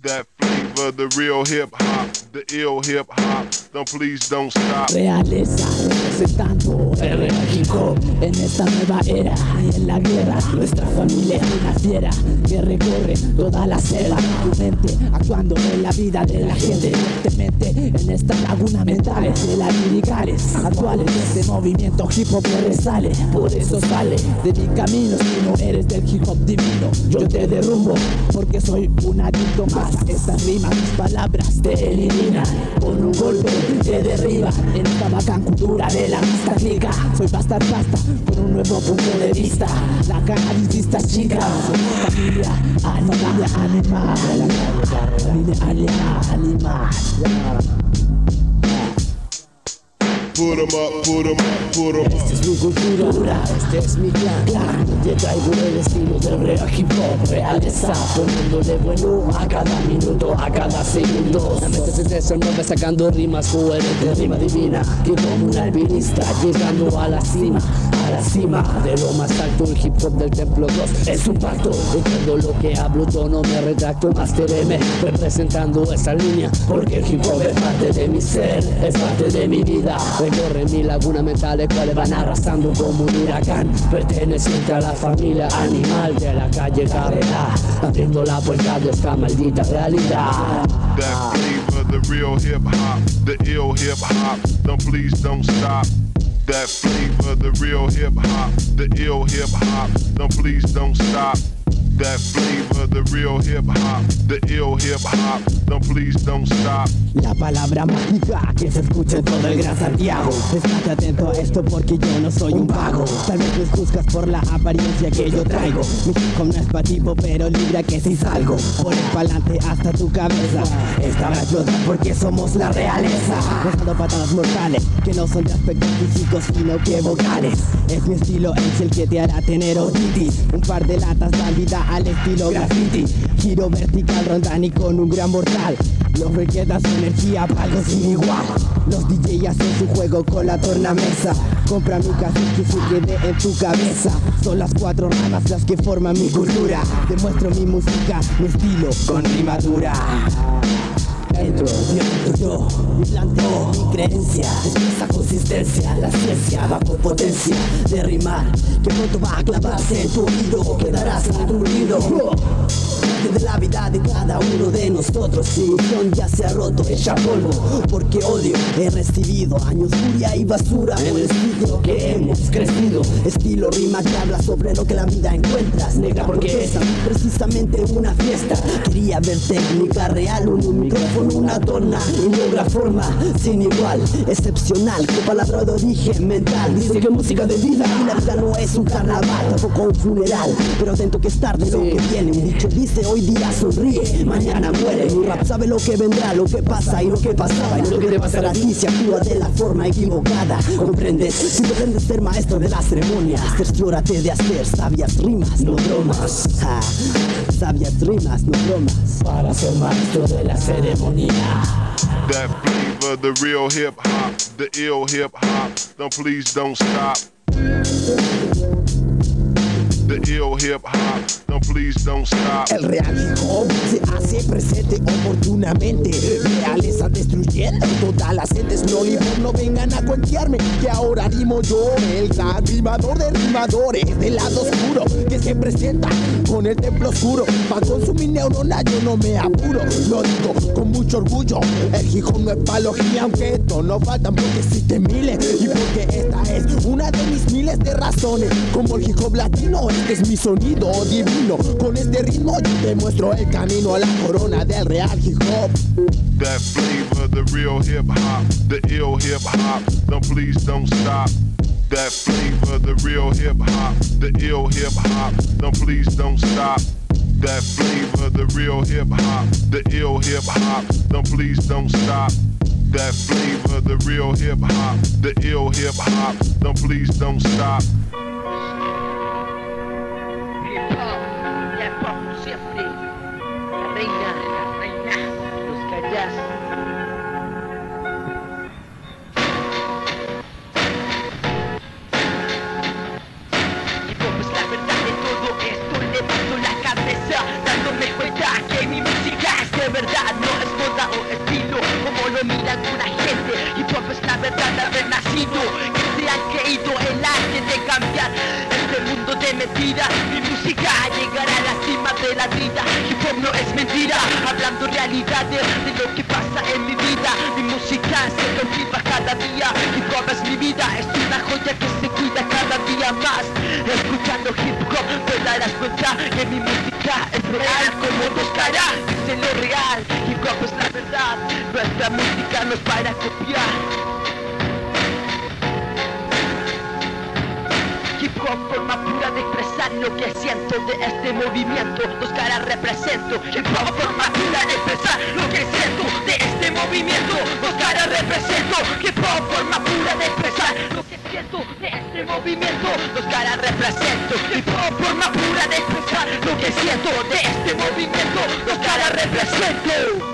That flavor, the real hip hop, the ill hip hop. Don't please don't stop. Realeza representando el hip hop en esta nueva era y en la guerra. Nuestra familia es una fiera que recorre toda la selva. Tu mente actuando en la vida de la gente. Fuertemente en esta laguna mental de las liricales actuales. Este movimiento hip hop que resale. Por eso sale de mi camino. Si no eres del hip hop divino, yo te derrumbo porque soy un adicto más. Estas rimas, mis palabras te eliminan. Con un golpe te derriba en esta bacán cultura de la vista clica. Soy basta con un nuevo punto de vista. La canadista chica. Soy familia animal. Familia animal. Put 'em up, put 'em up, put 'em up. Esta es mi cultura, este es mi clan. Te traigo el estilo del real hip hop. Realeza, poniéndole bueno a cada minuto, a cada segundo. La mente se desenvuelve sacando rimas coherentes, rima divina. Que como un alpinista llegando a la cima. A la cima de lo más alto, el hip hop del templo 2 es un pacto. De todo lo que hablo yo no me retracto. Master M representando esa línea, porque el hip hop es parte de mi ser, es parte de mi vida. Recorre mi laguna mental, el cual van arrasando como un huracán. Perteneciente a la familia animal de la calle Carrera, abriendo la puerta de esta maldita realidad. That flavor, the real hip hop, the ill hip hop. Don't please don't stop. That flavor, the real hip hop, the ill hip hop. Don't please don't stop. That flavor, the real hip hop, the ill hip hop. Don't please don't stop. La palabra mágica que se escucha en todo el Gran Santiago. Estate atento a esto porque yo no soy un vago. Tal vez me juzgas por la apariencia que yo traigo. Mi hip hop no es pa' tipo, pero libra que si salgo por el pa'lante hasta tu cabeza. Esta va a explotar porque somos la realeza. Dejando patadas mortales que no son de aspectos físicos sino que vocales. Es mi estilo, es el que te hará tener otitis. Un par de latas dan vida al estilo graffiti. Giro vertical, rondan y con un gran mortal. Los requetas su energía para algo sin igual. Los DJ hacen su juego con la tornamesa. Compra mi cassette que se quede en tu cabeza. Son las 4 ramas las que forman mi cultura. Demuestro mi música, mi estilo con rimadura. Entro, yo, mi planteo, mi creencia. Esa consistencia, la ciencia bajo potencia de rimar, que pronto va a clavarse en tu oído. Quedarás aturdido de la vida de cada uno de nosotros. Si ilusión ya se ha roto, echa polvo, porque odio he recibido años, furia y basura en el sitio que hemos crecido. Estilo rima que habla sobre lo que la vida encuentras. Negra porque es precisamente una fiesta. Quería ver técnica real, un micrófono, una dona y logra forma sin igual, excepcional, con palabra de origen mental. Dice que música de vida y la vida no es un carnaval, tampoco un funeral, pero atento que es tarde lo que viene. Un dicho dice hoy día sonríe, mañana muere. Mi rap sabe lo que vendrá, lo que pasa y lo que pasaba y lo que te pasará a ti si actúa de la forma equivocada. ¿Comprendes? Si pretendes ser maestro de la ceremonia, cerciórate de hacer sabias rimas, no bromas. Sabias rimas, no bromas, para ser maestro de la ceremonia. That flavor, the real hip hop, the ill hip hop. Don't please don't stop. The ill hip hop, don't please don't stop. El real hip hop se hace presente oportunamente. Realeza destruyendo todas las entes. No hip no vengan a cuentearme que ahora rimo yo, el gran rimador de rimadores del lado oscuro que se presenta con el templo oscuro. Pa' consumir neuronas yo no me apuro. Lo digo con mucho orgullo. El hip hop no es palogía, aunque esto no faltan porque existen miles. Y porque esta es una de mis miles de razones. Como el hip hop latino, este es mi sonido divino. Con este ritmo yo te muestro el camino a la corona del real hip hop. That flavor, the real hip hop, the ill hip hop. Don't please don't stop. That flavor, the real hip hop, the ill hip hop. Don't please don't stop. That flavor, the real hip hop, the ill hip hop. Don't please don't stop. That flavor, the real hip hop, the ill hip hop. Don't please don't stop. es mentira, hablando realidades de lo que pasa en mi vida. Mi música se cultiva cada día, hip hop es mi vida, es una joya que se cuida cada día más. Escuchando hip hop te darás cuenta que mi música es real como dos caras, dice lo real, hip hop es la verdad, nuestra música no es para copiar. Hip hop, forma pura de expresar lo que siento de este movimiento. Dos caras represento. Hip hop, forma pura de expresar lo que siento de este movimiento. Dos caras represento. Hip hop, forma pura de expresar lo que siento de este movimiento. Dos caras represento. Hip hop, forma pura de expresar lo que siento de este movimiento. Dos caras represento.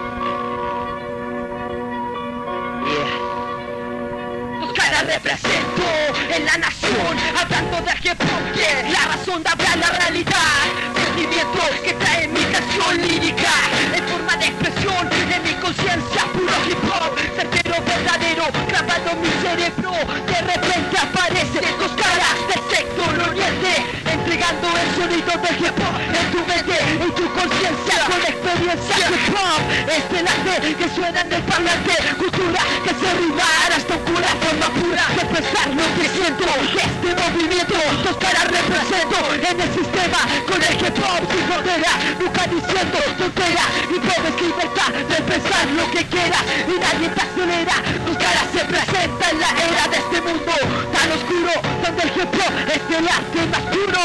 Represento en la nación, hablando de hip hop, que es la razón de hablar la realidad. Sentimiento que trae mi canción lírica, en forma de expresión de mi conciencia, puro hip hop, certero, verdadero, grabado en mi cerebro. De repente aparece dos caras del sector oriente, entregando el sonido del hip hop en tu mente, en tu conciencia, con experiencia. Hip hop es el arte que suena en el parlante, cultura que se rima hasta un cura, forma pura de expresar lo que siento de este movimiento. Dos caras represento en el sistema con el hip hop sin frontera, nunca diciendo tontera. Hip hop es libertad de pensar lo que quiera y nadie te acelera. Dos caras se presenta en la era de este mundo tan oscuro, donde el hip hop es el arte más puro.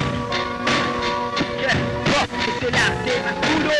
Hip hop es el arte más puro.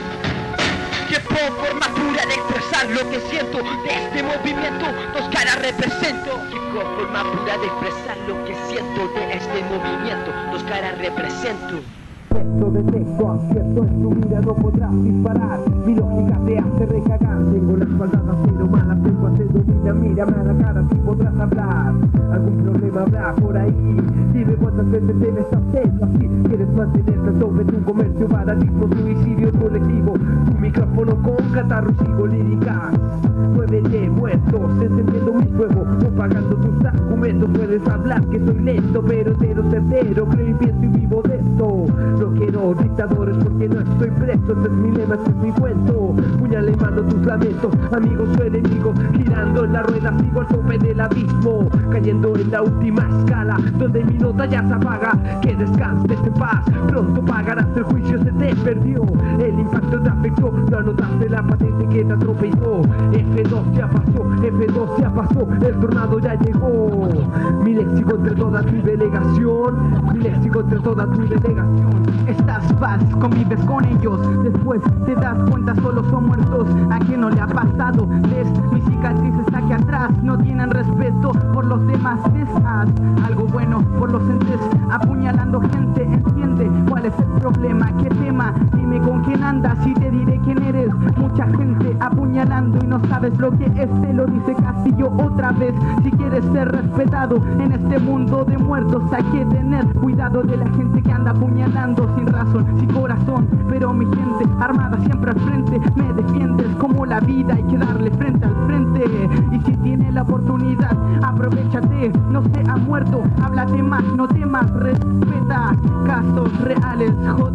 Hip hop, forma pura de expresar lo que siento de este movimiento. Dos caras represento. Hip hop, forma pura de expresar lo que siento de este movimiento. Dos caras represento. Texto de texto acierto en tu vida no podrás disparar. Mi lógica te hace recagar. Tengo la espalda pero mala tengo hace domina. Mírame a la cara si podrás hablar. Algún problema habrá por ahí. Dime cuántas veces debes hacerlo así. Quieres mantenerte sobre tu comercio, paradigma, suicidio colectivo. Tu micrófono con catarro sigo lírica. Muévete muertos, encendiendo mi fuego, propagando tus argumentos. Puedes hablar que soy lento, pero cero certero. Creo y pienso y vivo de esto. No quiero dictadores porque no estoy preso. Este es mi lema, este es mi cuento. Puñal en mano tus lamentos, amigos o enemigos. Girando en la rueda sigo al tope del abismo. Cayendo en la última escala, donde mi nota ya se apaga. Que descanses en paz, pronto pagarás el juicio, se te perdió. El impacto te afectó, no anotaste la patente que te atropelló. F2 ya pasó, F2 ya pasó, el tornado ya llegó. Mi léxico entre toda tu delegación, mi léxico entre toda tu delegación. Estás paz, convives con ellos, después te das cuenta solo son muertos. ¿A quién no le ha pasado? Ves, mi cicatriz está aquí atrás, no tienen respeto por los demás. Haz algo bueno por los entes, apuñalando gente. Entiende cuál es el problema, qué tema, dime con quién andas y te diré quién eres. Mucha gente apuñalando y no sabes lo que es, te lo dice Castillo otra vez. Si quieres ser respetado en este mundo de muertos, hay que tener cuidado de la gente que anda apuñalando sin razón, sin corazón. Pero mi gente armada siempre al frente, me defiendes como la vida, hay que darle frente al frente. Y si tienes la oportunidad, aprovechate, no sea muerto, háblate más, no temas, respeta. Casos reales,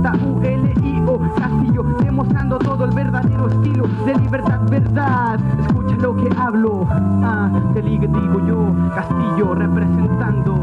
Julio Castillo, demostrando todo el verdadero estilo de libertad, verdad. Escucha lo que hablo, te digo yo, Castillo representando.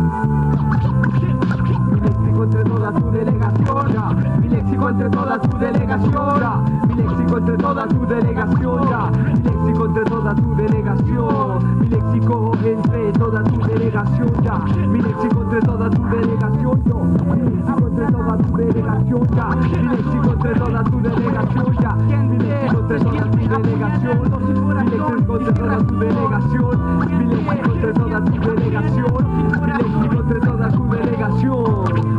Mi léxico entre toda tu delegación, mi léxico entre toda tu delegación, mi léxico entre toda tu delegación, mi léxico entre toda tu delegación, mi léxico entre toda tu delegación, mi léxico entre toda tu delegación, mi léxico entre toda tu delegación, mi léxico entre toda tu delegación, mi léxico entre toda tu delegación, mi léxico entre toda tu delegación, mi léxico entre toda tu delegación, mi léxico entre toda tu delegación.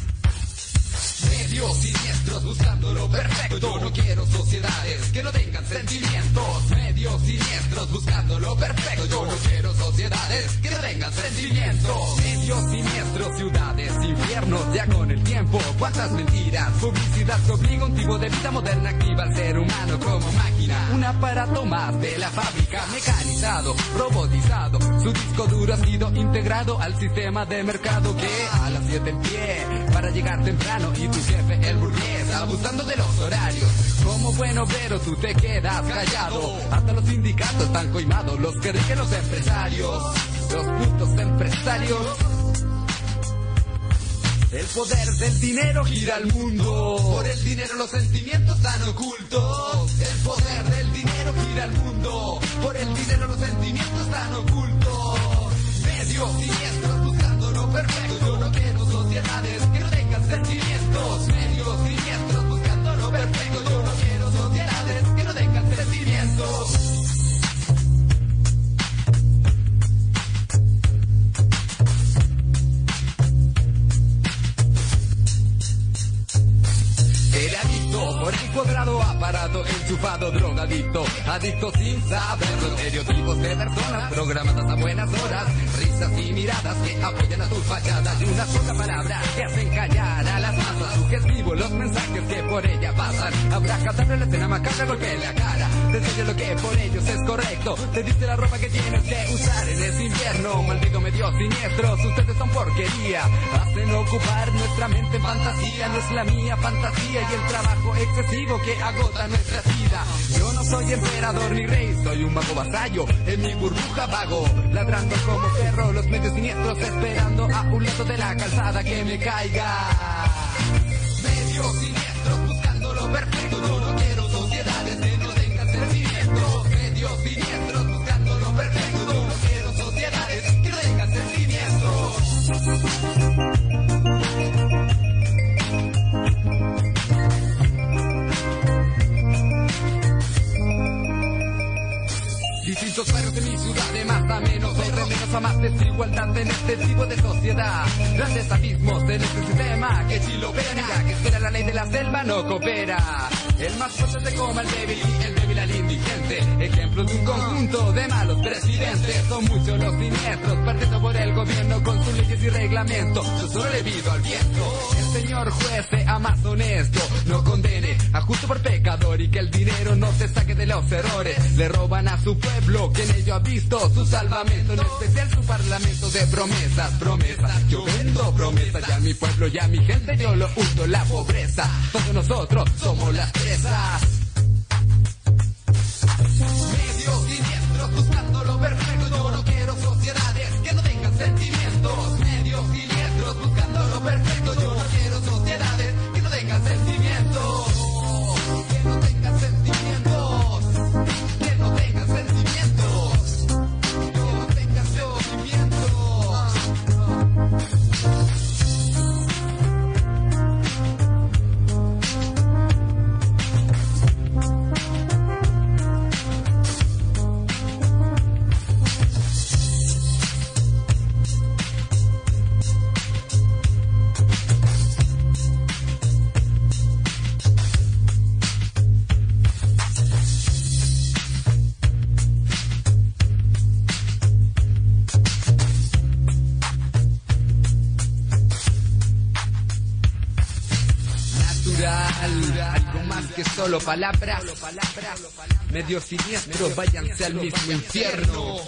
Siniestros buscando lo perfecto. Yo no quiero sociedades que no tengan sentido. sentimientos. Medios siniestros buscando lo perfecto. Yo no quiero sociedades que no tengan sentimientos. Medios siniestros, ciudades, infiernos, ya con el tiempo. Cuántas mentiras, publicidad que obliga un tipo de vida moderna, activa al ser humano como máquina. Un aparato más de la fábrica, mecanizado, robotizado. Su disco duro ha sido integrado al sistema de mercado que a las 7 en pie para llegar temprano y tu jefe el burgués abusando de los horarios. Como buen obrero tú te quedas callado. Hasta los sindicatos están coimados, los que rigen los empresarios, los putos empresarios. El poder del dinero gira al mundo. Por el dinero los sentimientos están ocultos. El poder del dinero gira al mundo. Por el dinero los sentimientos están ocultos. Medios siniestros buscando lo perfecto. Yo no quiero sociedades que no tengan sentimientos. Medios siniestros buscando lo perfecto. Yo no quiero sociedades que no tengan sentimientos. El adicto por el cuadrado aparato, enchufado, drogadicto, adicto sin saberlo, estereotipos de personas programadas a buenas horas, risas y miradas que apoyan a tus fachadas y una sola palabra que hacen callar a las masas, sugestivos los mensajes que por ella pasan, abracadabra la escena macabra, golpea en la cara, te enseña lo que por ellos es correcto, te dice la ropa que tienes que usar en ese invierno, maldigo medios siniestros, ustedes son porquería, hacen ocupar nuestra mente en fantasía, no es la mía fantasía y el trabajo excesivo que agota nuestra vida. Yo no soy emperador ni rey, soy un mago vasallo, en mi burbuja vago, ladrando como perro, los medios siniestros esperando a un lado de la calzada que me caiga. Medios siniestros buscando lo perfecto, yo no quiero sociedades que no tengan sentimientos. Medios siniestros buscando lo perfecto, yo no quiero sociedades que no tengan sentimientos. Distintos barrios de mi ciudad, de más a menos, de menos a más desigualdad en este tipo de sociedad. Grandes abismos en este sistema que si lo verá, que espera la ley de la selva no coopera. El más fuerte se coma al débil y el débil al indigente. Ejemplo de un conjunto de malos presidentes. Son muchos los siniestros, partiendo por el gobierno con sus leyes y reglamentos. Yo solo le pido al viento, el señor juez sea más honesto, no condene a justo por pecador y que el dinero no te saque de los errores. Le roban a su pueblo, que en ello ha visto su salvamento, en especial su parlamento de promesas, promesas. Yo vendo promesas y a mi pueblo y a mi gente yo lo hundo la pobreza. Todos nosotros somos las presas. Medios siniestros buscando lo perfecto, yo no quiero sociedades que no tengan sentimientos. Medios siniestros buscando lo perfecto, yo no quiero sociedades que no tengan sentimientos. Que no tengan sentimientos. Que no tengan sentimientos. Que no tengan sentimientos. Algo más que solo palabras. Medios siniestros, váyanse al mismo infierno.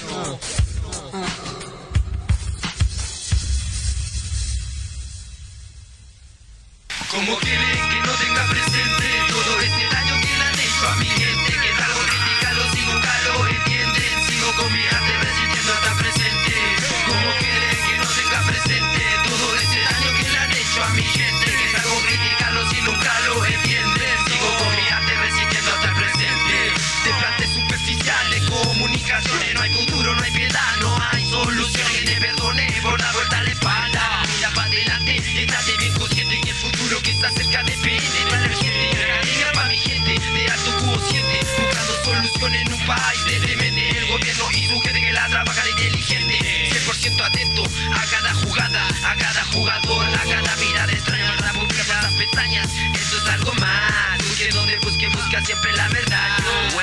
¿Cómo quieren que no tenga presente todo este daño que le han hecho a mi gente? Que es algo criticarlo si nunca lo entienden. Sigo con mi arte resistiendo hasta presente. ¿Cómo quieren que no tenga presente todo este daño que le han hecho a mi gente? Que es algo criticarlo si nunca lo entienden. Sigo con mi arte resistiendo hasta presente. Desplantes superficiales, comunicaciones, no hay futuro, no hay piedad, no hay solución. Que te perdone por la vuelta a la espalda. Mira para adelante, estate bien consciente y el futuro que está cerca depende de la gente. Academia para mi gente, de alto cociente, buscando soluciones en un país de demente. El gobierno y su gente que la trabaja inteligente, 100% atento a cada jugada, a cada jugador, a cada mirada extraña, para buscar las pestañas. Esto es algo más, busque donde busque, busca siempre la verdad. Yo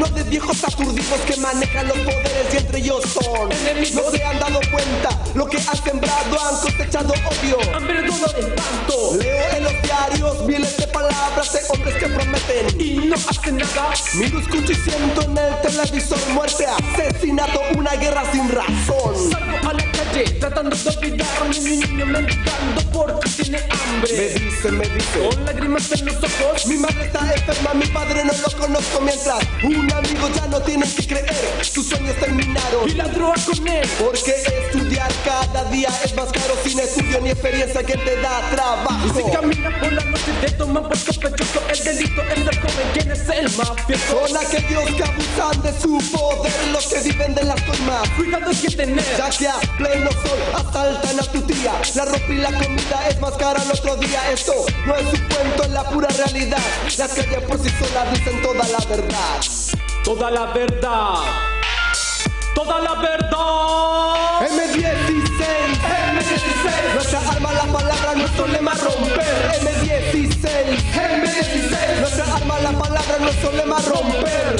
pueblo de viejos aturdidos que manejan los poderes y entre ellos son enemigos. No se han dado cuenta, lo que han sembrado han cosechado odio, hambre, dolor, espanto. Leo en los diarios miles de palabras de hombres que prometen y no hacen nada. Miro, escucho y siento en el televisor muerte, asesinato, una guerra sin razón. Salgo a la calle tratando de olvidarme, mi niño mendigando porque tiene hambre. Me dice, con lágrimas en los ojos, mi madre está enferma, mi padre no lo conozco. Mientras un amigo ya no tiene que creer, sus sueños terminaron y la droga con él. Porque estudiar cada día es más caro, sin estudio ni experiencia que te da trabajo. Y si caminas por la noche te toman por sospechoso, el delito es ser joven, ¿quién es el mafioso? Son aquellos que abusan de su poder, los que viven de las coimas. Cuidado hay que tener, ya que a pleno sol asaltan a tu tía. La ropa y la comida es más cara el otro día. Esto no es un cuento, es la pura realidad. Las calles por sí solas dicen toda la verdad. Toda la verdad. Toda la verdad. M16, M16. Nuestra arma, la palabra, nuestro lema romper. M16, M16. Nuestra arma, la palabra, nuestro lema romper.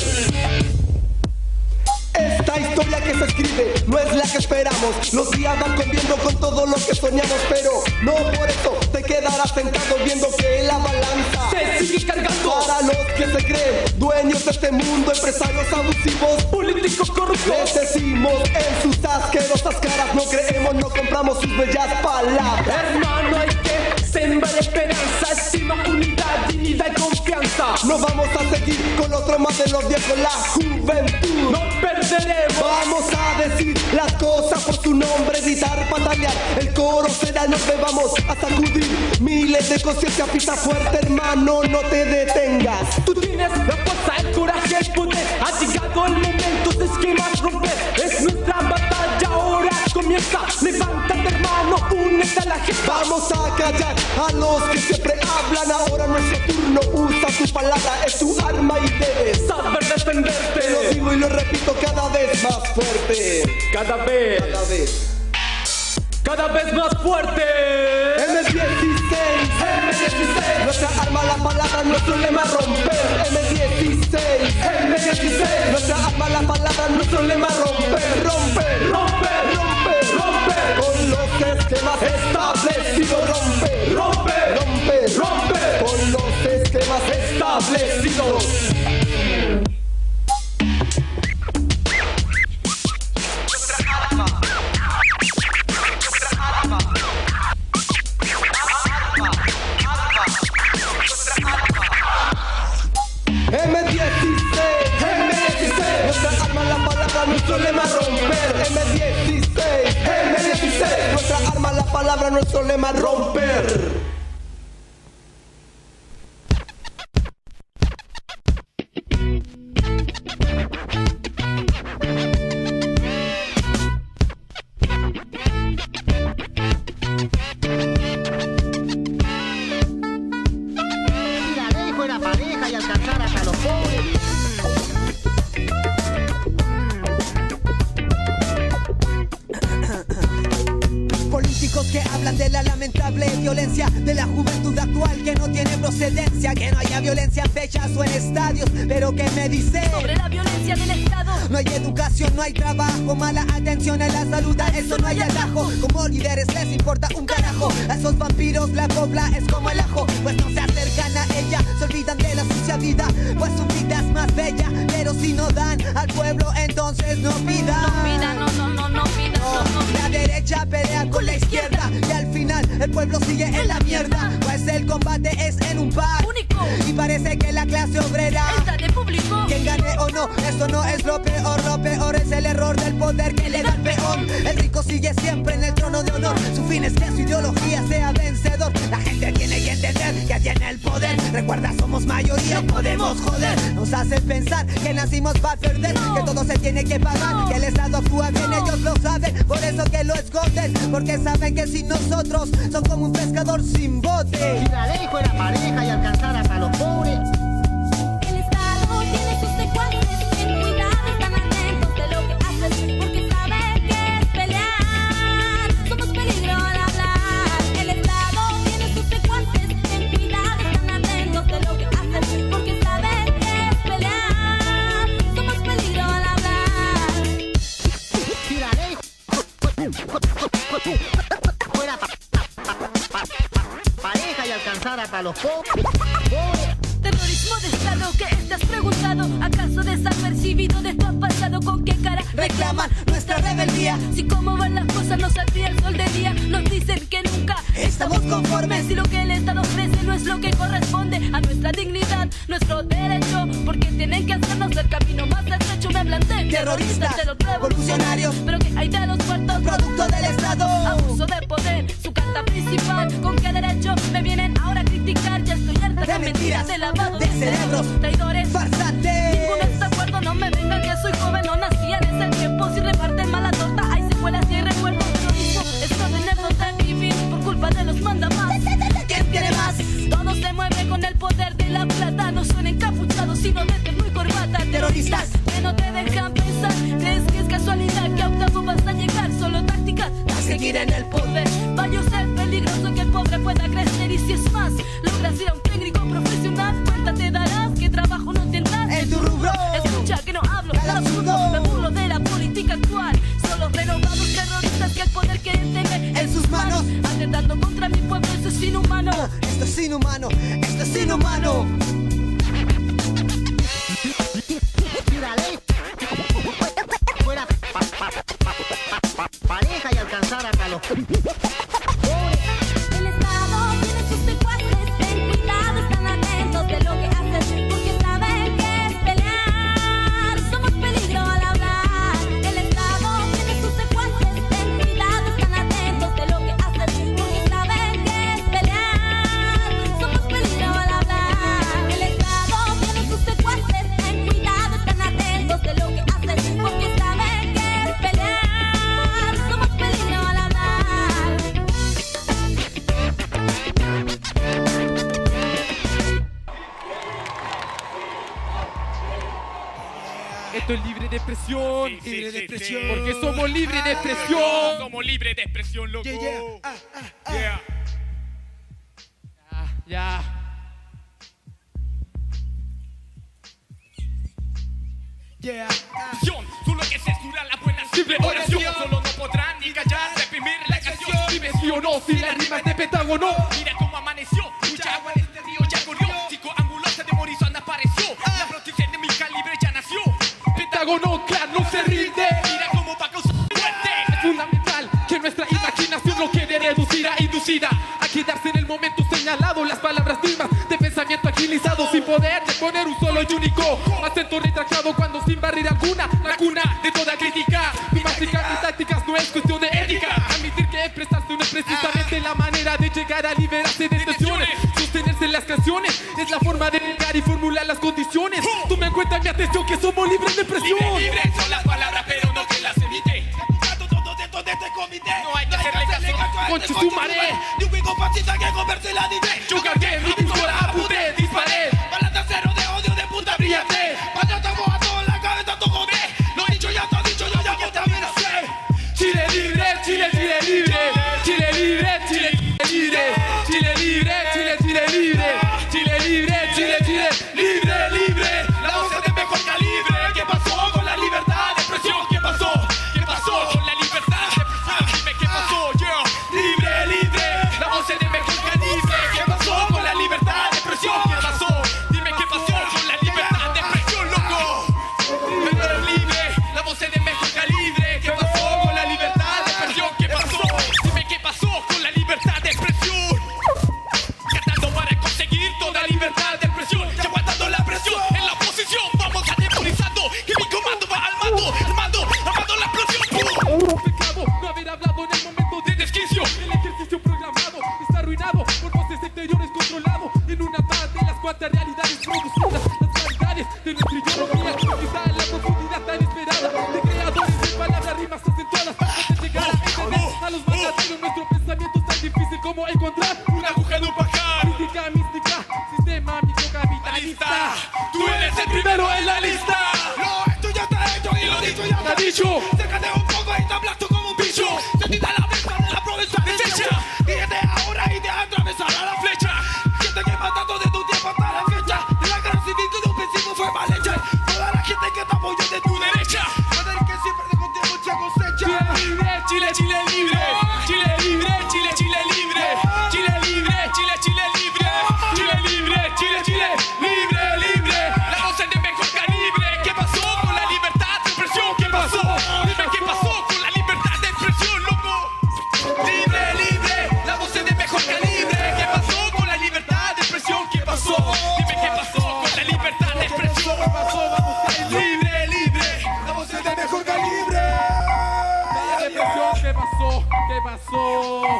Esta historia que se escribe no es la que esperamos. Los días van corriendo con todo lo que soñamos, pero no por eso te quedarás sentado viendo que la balanza se sigue cargando. Para los que se creen dueños de este mundo, empresarios abusivos, políticos corruptos, les decimos en sus asquerosas caras: no creemos, no compramos sus bellas palabras. Hermano, hay que sembrar esperanza, estima, unidad, dignidad y confianza. No vamos a seguir con otro más de los viejos, la juventud no perderemos. Vamos a decir las cosas por su nombre, gritar, patalear. El coro será, nos vamos a sacudir miles de conciencia. Pisa fuerte, hermano, no te detengas. Tú tienes la fuerza, el coraje, el poder. Ha llegado el momento de esquemas romper. Es nuestra batalla, ahora comienza. Levántate, hermano, únete a la gente. Vamos a callar a los que siempre hablan. Ahora nuestro turno, usa tu palabra, es tu arma y debes saber defenderte. Te lo digo y lo repito cada vez más fuerte. Cada vez más fuerte. M16, M16. Nuestra arma, la palabra, nuestro lema romper. M16, M16. Nuestra arma, la palabra, nuestro lema romper. Romper, romper, romper, romper. Con los esquemas establecidos. Romper, romper, romper, romper. Con los esquemas establecidos. Nuestro lema romper. M16, M16. Nuestra arma, la palabra, nuestro lema romper. Si la ley fuera pareja y alcanzara hasta los pobres. Políticos que hablan de la lamentable violencia de la juventud actual que no tiene procedencia, que no haya violencia en fechas o en estadios, pero que me dice sobre la violencia del Estado. No hay educación, no hay trabajo, mala atención en la salud, a eso no hay atajo. Como líderes les importa un carajo, a esos vampiros la copla es como el ajo, pues no se acercan a ella, se olvidan de la sucia vida, pues su vida es más bella, pero si no dan al pueblo entonces no pidan. No pidan, no pidan, no. La derecha pelea con la izquierda y al final el pueblo sigue en la mierda, pues el combate es en un par único y parece que la clase obrera está de público. Quien gane o no, eso no es lo peor es el error del poder que le da el peón. El rico sigue siempre en el trono de honor, su fin es que su ideología sea vencedor. La gente tiene que entender que tiene el poder, recuerda somos mayoría, no podemos joder. Nos hacen pensar que nacimos para perder, que todo se tiene que pagar, que el Estado actúa bien, ellos lo saben, por eso que lo esconden, porque saben que sin nosotros son como un pescador sin bote. Si la ley fuera pareja y alcanzara hasta los pobres. El Estado tiene sus secuaces, ten cuidado, están atentos de lo que haces, porque saben que es pelear, somos peligro al hablar. El Estado tiene sus secuaces, ten cuidado, están atentos de lo que haces, porque saben que es pelear, somos los pobres. Terrorismo de Estado que estás preguntado. ¿Acaso desapercibido de tu pasado? ¿Con qué cara reclaman nuestra rebeldía? Si cómo van las cosas no saldría el sol de día. Nos dicen que nunca estamos conformes. Si lo que el Estado ofrece no es lo que corresponde a nuestra dignidad, nuestro derecho. Porque tienen que hacernos el camino más estrecho. Me hablan de terroristas, de los revolucionarios. Pero que hay de los muertos, producto del Estado. Abuso de poder, su carta principal. ¿Con qué derecho me vienen ahora a criticar? Ya estoy harta de mentiras, de lavado de cerebros, traidores, farsantes. Ninguno está de acuerdo, no me vengan que soy joven. No nací en ese tiempo, si reparten mala torta hay secuelas y hay recuerdos. Terrorismo es condenernos de vivir por culpa de los mandamás. ¿Quién tiene más? Todo se mueve con el poder de la plata. No son encapuchados sino de terno y corbata. Terroristas que no te dejan pensar. ¿Crees que es casualidad que a octavo vas a llegar? Solo tácticas para seguir en el poder. Vaya a ser peligroso que el pobre pueda crecer. Y si es más, logras ir a un técnico profesional, cuenta te darás que trabajo no tendrás en tu rubro. Escucha que no hablo del absurdo, me burlo de la política actual. Son los renovados terroristas que el poder quieren tener en sus manos, atentando contra mi pueblo. Eso es inhumano. Esto es inhumano, esto es inhumano. Si la ley fuera pareja y alcanzara a los pobres. El Estado tiene sus secuaces, ten cuidado, están atentos de lo que hacen, porque saben que es pelear. Somos peligro al hablar. El Estado tiene sus secuaces, ten cuidado, están atentos de lo que hacen, porque saben que es pelear. Somos peligro al hablar. El Estado tiene sus secuaces, ten cuidado, están atentos de lo que hacen, porque saben que es pelear. Somos peligro al hablar. Esto es libre de expresión. Sí, libre de expresión. Porque somos libres de expresión. Somos libres de expresión, loco. Yeah. Ya. Solo hay que censurar la buena simple oración. Solo no podrán ni callar, reprimir la canción. Dime sí o no, si la rima es de Pentágono. Mira cómo amaneció, mucha agua en este río ya corrió. 5 ángulos se demonizó, anda apareció. La protección de mi calibre ya nació. Pentágono, claro, no se rinde. Mira cómo va a causar muerte. Es fundamental que nuestra imaginación lo quede reducida, inducida a quedarse en el momento señalado. Las palabras mismas de pensamiento agilizado, sin poder de poner un solo y único acento retractado cuando sin barrera alguna, la cuna de toda crítica. Mi básica, mis tácticas no es cuestión de ética. Admitir que expresarse no es precisamente la manera de llegar a liberarse de tensiones. Sostenerse en las canciones es la forma de llegar y formular las condiciones. Tome en cuenta mi atención que somos libres de expresión. Libre son las palabras, pero no que las evite. Todo dentro de este comité. No hay que hacerle caso. Conche su maré. Ni un pico patita que convertirla en idea. Yo cargué mi disco, la apunté, disparé. Balas de acero de odio de punta brillante. Cuando estamos a toda la cabeza tú joder. Lo dicho ya está dicho, yo ya que también lo sé. Chile libre, Chile, Chile libre. Chile libre, Chile, Chile libre. Chile libre, Chile, Chile libre. Chile libre, Chile, Chile libre, libre. La voz es de mejor calibre. ¿Qué pasó con la libertad de expresión? ¿Qué pasó? ¿Qué pasó con la libertad de expresión? Dime qué pasó, yo. Libre, libre. La voz es de mejor calibre. ¿Qué pasó con la libertad de expresión? ¿Qué pasó? Dime qué pasó con la libertad de expresión, loco. Libre, libre. La voz es de mejor calibre. ¿Qué pasó con la libertad de expresión? ¿Qué pasó? Dime qué pasó con la libertad de expresión. Cantando para conseguir toda libertad de expresión. Y aguantando la presión en la oposición. Vamos atemorizando que mi comando va al mando. Armando la explosión. Un pecado no haber hablado en el momento de desquicio. El ejercicio programado está arruinado por voces exteriores controlado. En una paz de las cuantas realidades producidas. Las realidades de nuestra ideología. Quizá en la profundidad tan esperada de creadores de palabras, rimas acentuadas. Antes de llegar a entender a los mandatarios nuestro pensamiento es tan difícil como encontrar una aguja en un pajar. Mística, mística, sistema microcapitalista. Tú eres el primero en la lista. No, esto ya está hecho y lo dicho ya está dicho. Déjate un poco y te hablas tú como un bicho. Se tira la mesa de la provincia de Checha. Dígate ahora y te atravesará la flecha. Gente que matando de tu tiempo hasta la fecha. De la gran civil que de un principio fue mal hecha. Toda la gente que te apoya de tu derecha. Va a tener que siempre te contiene mucha cosecha. Chile, Chile libre. Chile libre, Chile, Chile libre. Chile libre, Chile, Chile libre. Chile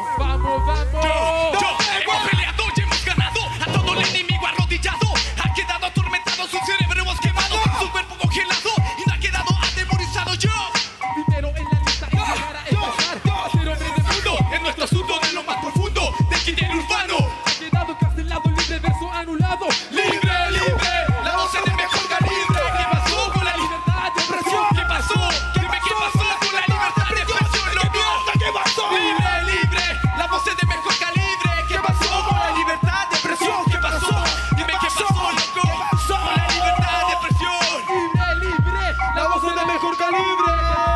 Vamos, vamos. Yo hemos peleado y hemos ganado. A todo el enemigo arrodillado. Ha quedado atormentado, su cerebro hemos quemado, su cuerpo congelado y no ha quedado atemorizado. Yo Primero en la lista es llegar a empezar a ser hombre de mundo. en nuestro asunto de lo más profundo del género urbano. Ha quedado cancelado, libre verso anulado. Libre, libre, la voz es de mejor calibre. ¿Qué pasó con la libertad de expresión? ¿Qué pasó? Dime qué pasó con la libertad de expresión, loco. ¿Qué pasó? Libre, libre, la voz es de mejor calibre. ¿Qué pasó con la libertad de expresión? ¿Qué pasó? Dime qué pasó, loco. Con la libertad de expresión. Libre, libre, la voz es de mejor calibre.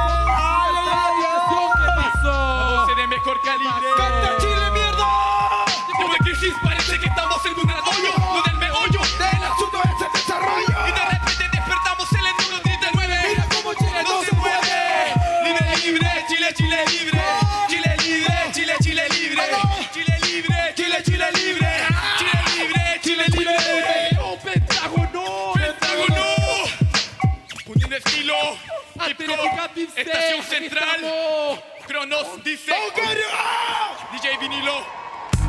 ¿Qué pasó? La voz es de mejor calibre. ¡Canta Chile, mierda! Como en crisis parece que estamos en un gran hoyo. Lo del meollo del asunto es el desarrollo. Y de repente despertamos en el 139. Mira cómo Chile no se mueve. Libre, libre, Chile, Chile libre. Chile libre, Chile, Chile libre. Chile libre, Chile, Chile libre. Chile libre, Chile libre. ¡Oh, Pentágono! ¡Pentágono! Poniendo estilo. Atlética Pincel, Estación aquí Central. estamos. Cronos dice. DJ Vinilo.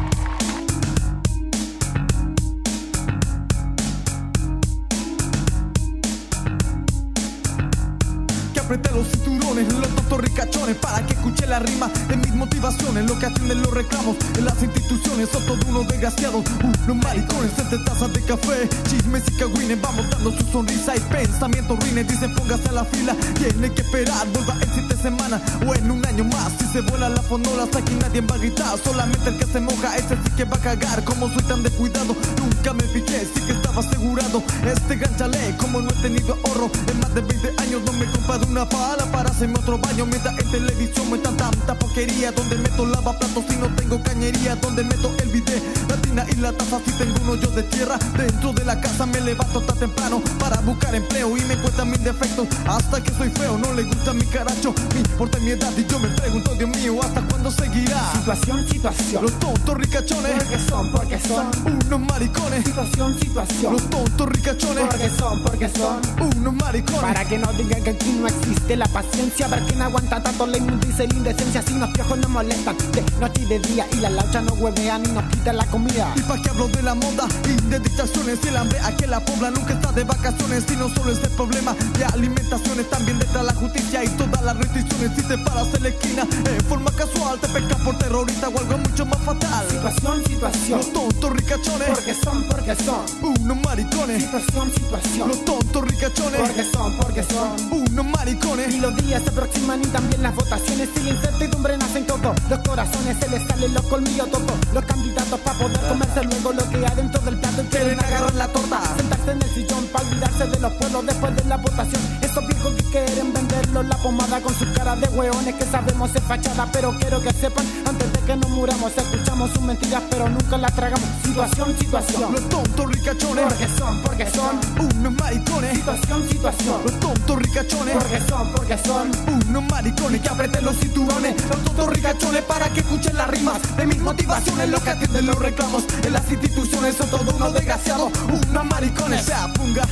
Apreté los cinturones, los tontos ricachones, para que escuche la rima de mis motivaciones. Lo que atienden los reclamos en las instituciones son todos unos desgraciados, unos maricones entre tazas de café, chismes y cagüines. Vamos dando su sonrisa y pensamientos ruines. Dicen póngase a la fila, tiene que esperar, vuelva en 7 semanas o en un año más. Si se vuela la fonola, hasta aquí nadie va a gritar, solamente el que se moja, ese sí que va a cagar. Como soy tan descuidado, nunca me fijé, sí que estaba asegurado este gran chalet. Como no he tenido ahorro en más de 20 años, no me he comprado una pala para hacerme otro baño. Mientras en televisión muestran tanta porquería, donde meto lavaplatos y no tengo cañería, donde meto el bidet, la tina y la taza si tengo un hoyo de tierra. Dentro de la casa me levanto tan temprano para buscar empleo y me encuentran mis defectos, hasta que soy feo. No le gusta mi caracho, me importa mi edad y yo me pregunto, Dios mío, ¿hasta cuándo seguirá? Situación, situación. Los tontos ricachones, porque son unos maricones. Situación, situación. Los tontos ricachones, porque son unos maricones. Para que no digan que aquí no existe la paciencia, ver que no aguanta tanto la inmundicia y la indecencia. Si los piojos nos molestan de noche y de día y la laucha no huevean y nos quitan la comida. Y pa' que hablo de la moda y de dictaciones, y el hambre a que la pobla nunca está de vacaciones. Y no solo es el problema de alimentaciones, también detrás la justicia y todas las restricciones. Si te paras en la esquina en forma casual, te pescas por terrorista o algo mucho más fatal. Situación, situación. Los tontos ricachones, porque son unos maricones. Situación, situación. Los tontos ricachones, porque son unos maricones. Y los días se aproximan y también las votaciones, y la incertidumbre nace en todos los corazones. Se les salen los colmillos todos los candidatos para poder comerse luego lo que hay dentro del plato. Y quieren agarrar la torta, sentarse en el sillón para olvidarse de los pueblos después de la votación. Esos viejos que quieren venderlos la pomada con sus caras de hueones, que sabemos es fachada, pero quiero que sepan antes de que nos muramos, escuchamos sus mentiras pero nunca las tragamos. Situación, situación. Los tontos ricachones, porque son unos maricones. Situación, situación. Los tontos ricachones, porque son unos maricones. Que aprieten los cinturones, los tontos ricachones, para que escuchen las rimas de mis motivaciones. Lo que atienden los reclamos en las instituciones son todos unos desgraciados, unos maricones. Se apunga.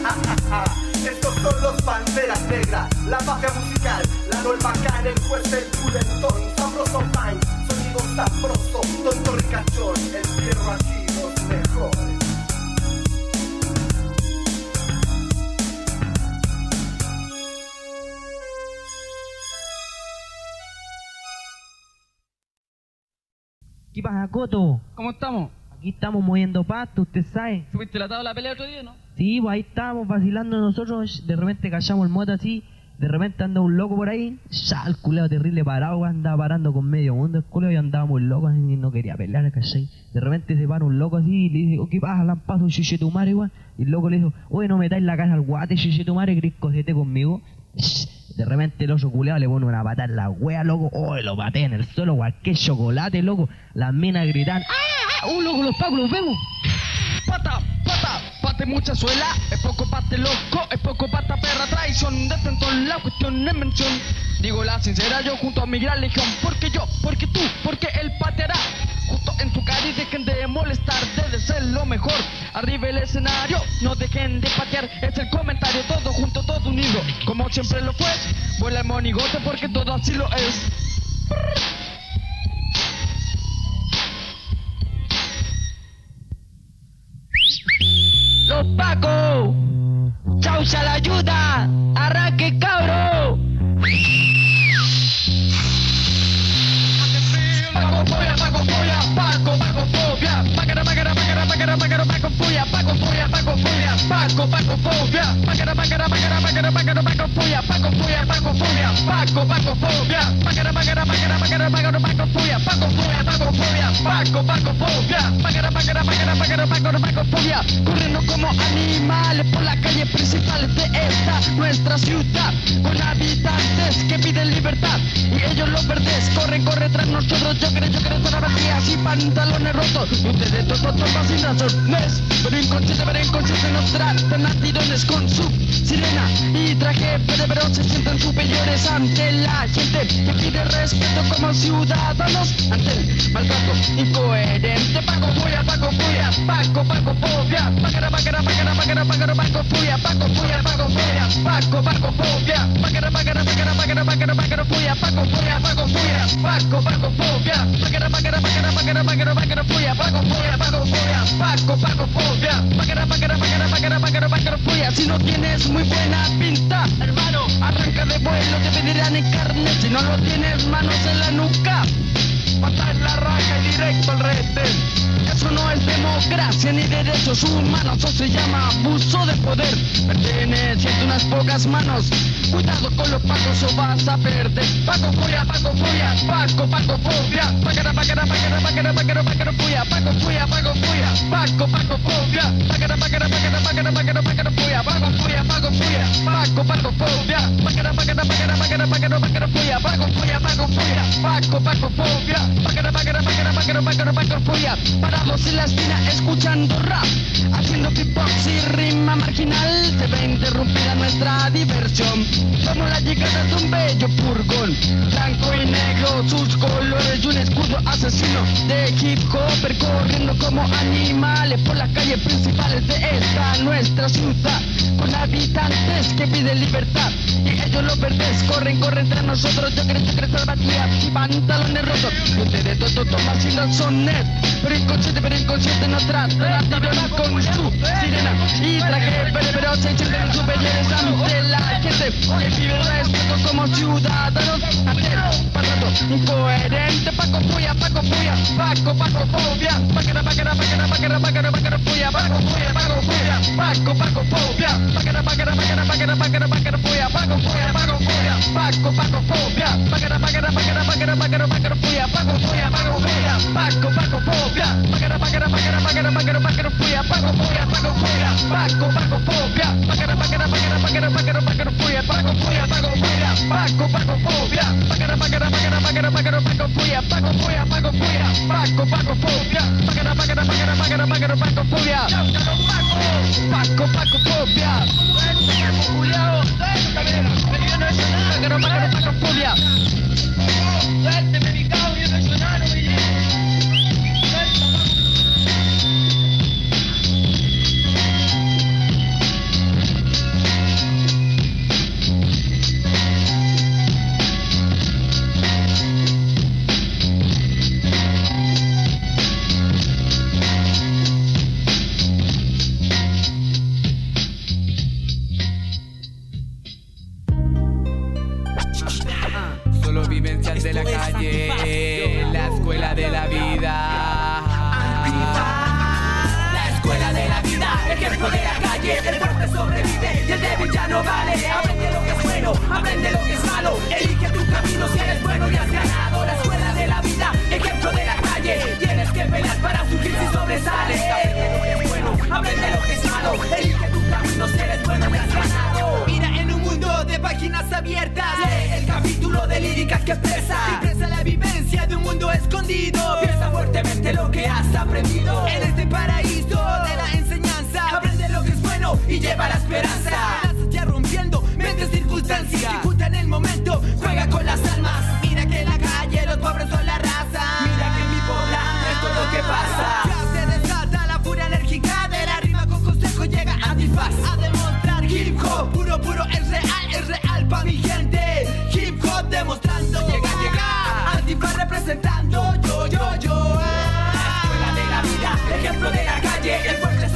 Estos son los Panteras Negras, la mafia musical, la nueva cara, el juez, el pulentón, sabroso time, sonido sabroso, tonto ricachón, el fierro aquí los mejores. ¿Qué pasa, Coto? ¿Cómo estamos? Aquí estamos moviendo pasto, usted sabe. ¿Subiste la tabla de la pelea otro día, no? Sí, pues ahí estábamos vacilando nosotros, de repente callamos el moto así, de repente anda un loco por ahí, ya el culeo terrible parado, andaba parando con medio mundo el culeo y andaba muy loco así, y no quería pelear, ¿cachai? De repente se para un loco así y le dice, ¿qué pasa, lampazo, chuchetumare, weón? Y el loco le dijo, oye, no metáis la cara al guate, chuchetumare, ¿querés cosete conmigo? De repente el oso culeado le pone una patada en la wea, loco, lo patea en el suelo, cualquier chocolate, loco, las minas gritan, ¡ah! Loco, los pacos, los vemos. Pate mucha suela, es poco pate loco, es poco pata perra, traición, de tanto la cuestión es mención. Digo la sincera, yo junto a mi gran legión, porque yo, porque tú, porque él pateará justo en tu cara y dejen de molestar, debe ser lo mejor. Arriba el escenario, no dejen de patear, es el comentario, todo junto, todo unido, como siempre lo fue. Vuela el monigote porque todo así lo es. Paco. Chaucha la ayuda, arranque cabro. Paco Furia, Paco Furia, Paco, Paco Fobia, Pacara, Pacara, Pacara, Pacara, Pacara, Paco Furia, Paco Furia, Paco Furia, Paco, Paco Fobia, Pacara, Pacara, Pacara, Pacara, Pacara, Paco Furia, Paco Furia, Paco Furia, Paco, Paco Fobia, Pacara, Pacara, Pacara, Pacara, Pacara, Paco Furia, Paco Furia, Paco Furia, Paco, Paco Fobia, Pacara, Pacara, Pacara, Pacara, Pacara, Paco Furia, corriendo como animales por las calles principales de esta nuestra ciudad, con habitantes que piden libertad y ellos los verdes corren tras nosotros. Yo creo zapatillas y pantalones rotos. Ustedes todos sin razones, pero inconsciente nos tratan a tirones con su sirena y traje pero se sienten superiores ante la gente que pide respeto como ciudadanos ante el maltrato incoherente. Paco Furia, Paco Furia, Paco, Paco Fobia, Pacara, Pacara, Pacara, Pacara, Pacara, Paco Furia, Paco Furia, Paco Furia, Paco, Paco Fobia, Pacara, Pacara, Pacara, Pacara, Pacara, Pacara Furia, Paco Furia, Paco Furia, Paco, Paco Fobia, Pacara, Pacara, Pacara, Pacara, Pacara, Pacara Furia, Paco Furia, Paco Furia, Paco, Paco Fobia, Pacara, Pacara, Pacara, Pacara, Pacara, Pacara Furia. Si no tienes muy buena pinta, hermano, arranca de vuelo, te pedirán en carne. Si no lo tienes, manos en la nuca, matar la raja y directo al retén. Eso no es democracia ni derechos humanos, eso se llama abuso de poder. Perteneciente a unas pocas manos, cuidado con los pacos o vas a perder. Paco Furia, Paco Furia, Paco, Paco Fobia, Pacara, Pacara, Pacara, Pacara, Pacara, Pacara Furia, Paco Furia, Paco Furia, Paco, Paco Fobia, Pacara, Pacara, Pacara, Pacara, Pacara, Pacara Furia, Paco Furia, Paco Furia, Paco, Paco Fobia, Pacara, Pacara, Pacara, Pacara, Pacara, Pacara Furia, Paco Furia, Paco Furia, Paco, Paco Fobia, Pacara, Pacara, Pacara, Pacara, Pacara, Pacara Furia. Parados en la esquina escuchando rap, haciendo beatbox y rima marginal, se ve interrumpida nuestra diversión. Como la llegada de un bello furgón, blanco y negro sus colores y un escudo asesino de hip hop, corriendo como animales por las calles principales de esta nuestra ciudad, con habitantes que piden libertad y ellos los verdes corren tras nosotros. Yo creo zapatillas y pantalones rotos, y ustedes todos toman sin razones, pero inconsciente nos tratan a tirones con su sirena y traje pero se sienten superiores ante la gente que pide respeto como ciudadanos ante el maltrato incoherente. Paco Furia, Paco Furia, Paco, Paco Fobia, Pacara, Pacara, Pacara, Pacara, Pacara, Pacara Furia, Paco Furia, Paco Furia, Paco, Paco Fobia, Pacara, Pacara, Pacara, Pacara, Pacara, Pacara Furia, Paco Furia, Paco Furia, Paco, Paco Fobia, Pacara, Pacara, Pacara, Pacara, Pacara, Pacara Furia, Paco Furia, Paco Furia, Paco, Paco Fobia, Pacara, Pacara, Pacara, Pacara, Pacara, Pacara Furia, Paco Furia, Paco Furia, Paco, Paco Fobia, Pacara, Pacara, Pacara, Pacara, Pacara, Pacara Furia, Paco Furia, Paco Furia, Paco, Paco Fobia, Pacara, Pacara, Pacara, Pacara, Pacara, Paco Furia, Paco Furia, Paco Furia, Paco, Paco Fobia, Pacara, Pacara, Pacara, Pacara, Pacara, Paco Furia, Paco, Paco Fobia, Juliao, Pacara, Pacara, Paco Furia, suélteme mi cabrón, yo no soy nada, no me llevo. Solo vivencias de la calle, la escuela de la vida. La escuela de la vida, ejemplo de la calle. El fuerte sobrevive y el débil ya no vale. Aprende lo que es bueno, aprende lo que es malo. Elige tu camino si eres bueno y has ganado. La escuela de la vida, ejemplo de la calle. Tienes que pelear para surgir si sobresales. Aprende lo que es bueno, aprende lo que es malo. Elige tu camino si eres bueno y has ganado. Mira en un mundo de páginas abiertas, lee el capítulo de líricas que expresa. Expresa la vivencia de un mundo escondido. Piensa fuertemente lo que has aprendido. En este paraíso de la enseñanza, aprende lo que es bueno y lleva la esperanza. Ya rompiendo mentes, circunstancias, dificultan el momento, juega con las almas. Mira que en la calle los pobres son la raza. Mira que en mi poblado esto es lo que pasa. Ya se desata la furia enérgica de la rima con consejo, llega Antifaz a demostrar hip hop puro, puro, es real pa' mi gente. Hip hop demostrando, llega, Antifaz representando, yo. La escuela de la vida, ejemplo de la calle, el fuerte sobrevive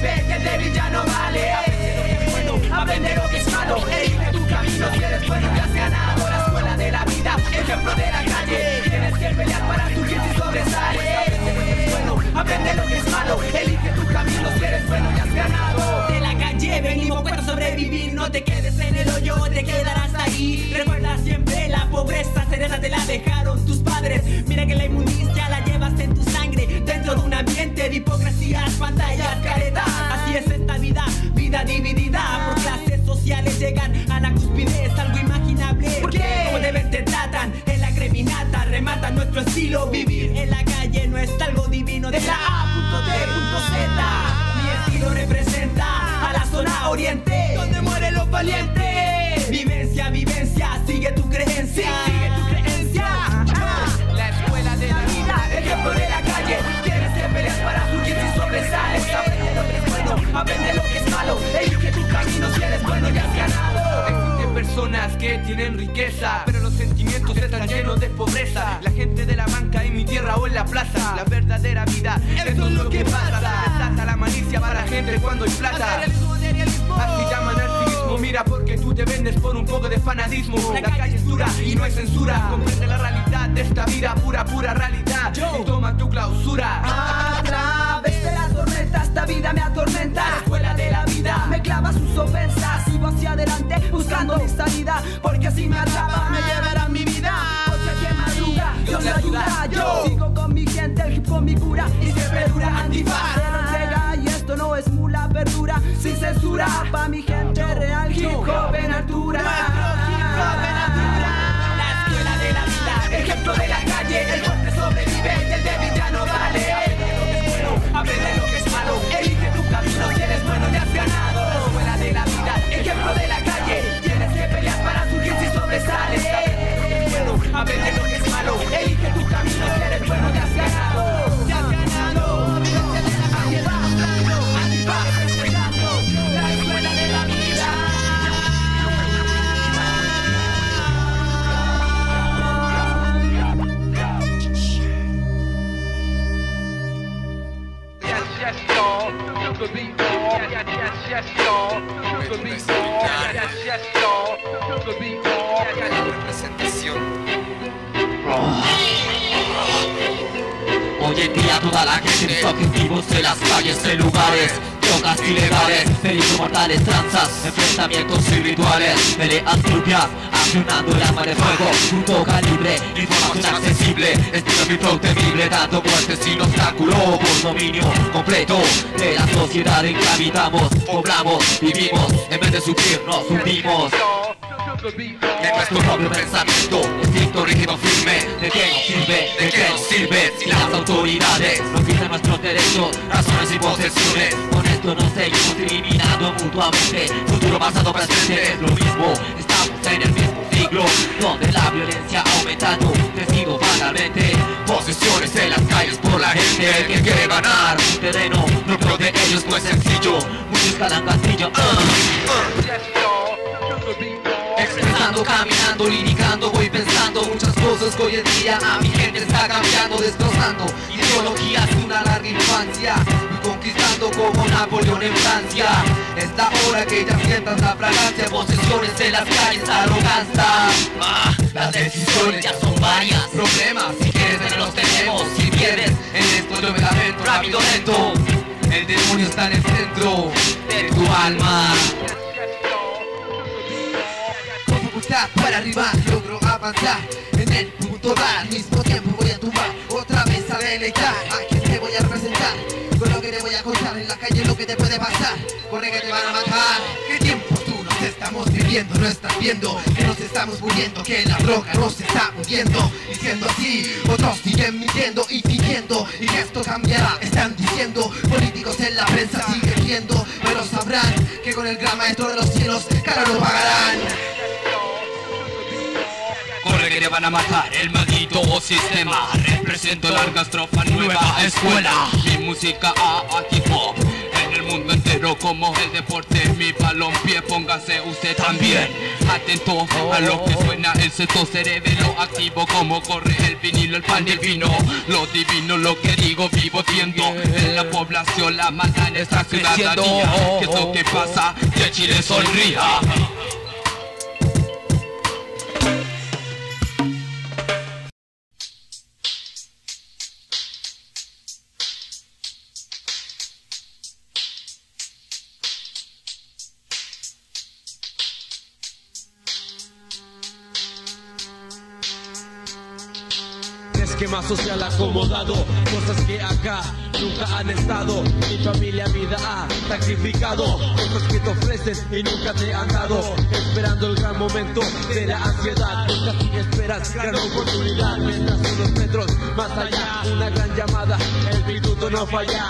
vive y el débil ya no vale. Aprende lo que es malo, elige tu camino, si eres bueno ya has ganado. La escuela de la vida, ejemplo de la calle, tienes que pelear para surgir si sobresales. Aprende lo que es malo, elige tu camino, si eres bueno ya has ganado. De la calle venimos para sobrevivir, no te quedes en el hoyo, te quedarás ahí. Recuerda siempre la pobreza serena te la dejaron tus padres. Mira que la inmundicia la llevas en tu sangre, dentro de un ambiente de hipocresías, pantallas, caretas. Así es esta vida, vida dividida por clases sociales, llegan a la cúspide, es algo imaginable. ¿Por qué? Como deben te tratan, en la creminata rematan nuestro estilo. Vivir en la calle no es algo divino, de la A.D.Z. Mi estilo representa a la zona oriente, donde mueren los valientes. Vivencia, vivencia, sigue tu creencia, sigue tu creencia. La escuela de la vida, ejemplo de la calle, tienes que pelear para surgir si sobresales. Aprende lo que es bueno, aprende lo que es malo, elige tu camino, si eres bueno ya has ganado. Existen personas que tienen riqueza, pero los sentimientos están llenos de pobreza. La gente de la banca en mi tierra o en la plaza, la verdadera vida, eso es lo que pasa. Desata la malicia para la gente cuando hay plata. Así llaman al civismo, mira porque tú te vendes por un poco de fanatismo. La calle es dura y no hay censura, comprende la realidad de esta vida, pura, pura realidad. Y toma tu clausura. A través de la tormenta esta vida me atormenta. La escuela de la vida me clava sus ofensas. Sigo hacia adelante buscando mi salida, porque si me atrapa me llevará mi vida. Porque que madruga, Dios me ayuda. Yo sigo con mi gente, el hip hop mi cura, y siempre dura antifaz. Se lo llega y esto no es mula verdura, sin censura, pa' mi gente real, hip hop en altura. La escuela de la vida, ejemplo de la calle, el fuerte sobrevive y el débil ya no vale. Aprende lo que es malo, elige tu camino, si eres bueno ya has ganado. La escuela de la vida, ejemplo de la calle, tienes que pelear para surgir si sobresales. Aprende lo que es malo, elige tu camino, si eres bueno ya has ganado. Ya has ganado. Antifaz, respetando la escuela de la vida. Yes, y'all, you could be all. Yes, y'all, you could be all. Yes, y'all, you could be all. Representación. Hoy en día toda la gente tiene objetivos en las calles, en lugares, drogas ilegales, peligros mortales, tranzas, enfrentamientos y rituales, peleas turbias, accionando el arma de fuego, punto calibre, información accesible, estilo mi flow temible, dando muerte sin obstáculo, por dominio completo de la sociedad en que habitamos, poblamos, vivimos, en vez de subir nos hundimos. En nuestro propio pensamiento, estricto, rígido, firme. ¿De qué nos sirve? ¿De qué nos sirve? Si las autoridades nos quitan nuestros derechos, razones y posesiones. Con esto nos seguimos eliminando mutuamente. Futuro, pasado, presente es lo mismo. Estamos en el mismo siglo, donde la violencia ha aumentado, crecido banalmente. Posesiones en las calles por la gente, el que quiere ganar un terreno propio de ellos no es sencillo. Muchos escalan castillo. Expresando, caminando, liricando, voy pensando muchas cosas que hoy en día a mi gente está cambiando, destrozando ideologías de una larga infancia y conquistando como Napoleón en Francia. Es la hora que ya sientas la fragancia, posesiones en las calles, arrogancia. Las decisiones ya son varias, problemas si quieres los tenemos, si pierdes en esto yo me lamento, rápido, lento. El demonio está en el centro de tu alma. Para arriba logro avanzar en el punto da, al mismo tiempo voy a tumbar otra vez a deleitar. ¿A quién te voy a representar? Con lo que te voy a contar en la calle lo que te puede pasar, corre que te van a matar. ¿Qué tiempos duros estamos viviendo? No estás viendo que nos estamos muriendo, que la droga nos está hundiendo. Y siendo así, otros siguen mintiendo y fingiendo, y que esto cambiará, están diciendo. Políticos en la prensa siguen viendo, pero sabrán que con el gran maestro de los cielos caro lo pagarán. Corre que te van a matar, el maldito sistema. Represento larga estrofa, nueva escuela. Mi música a hip hop en el mundo. mundo entero como el deporte, mi balompié. Póngase usted también atento a lo que suena el sexto cerebro activo, como corre el vinilo, el pan y el vino. Lo divino, lo que digo, vivo siendo en la población la maldad en esta ciudadanía. Que es lo que pasa, que Chile sonría. Esquema social acomodado, cosas que acá nunca han estado. Mi familia vida ha sacrificado, cosas que te ofrecen y nunca te han dado. Esperando el gran momento de la ansiedad, buscas y esperas gran oportunidad. Mientras unos metros más allá, una gran llamada, el minuto no falla.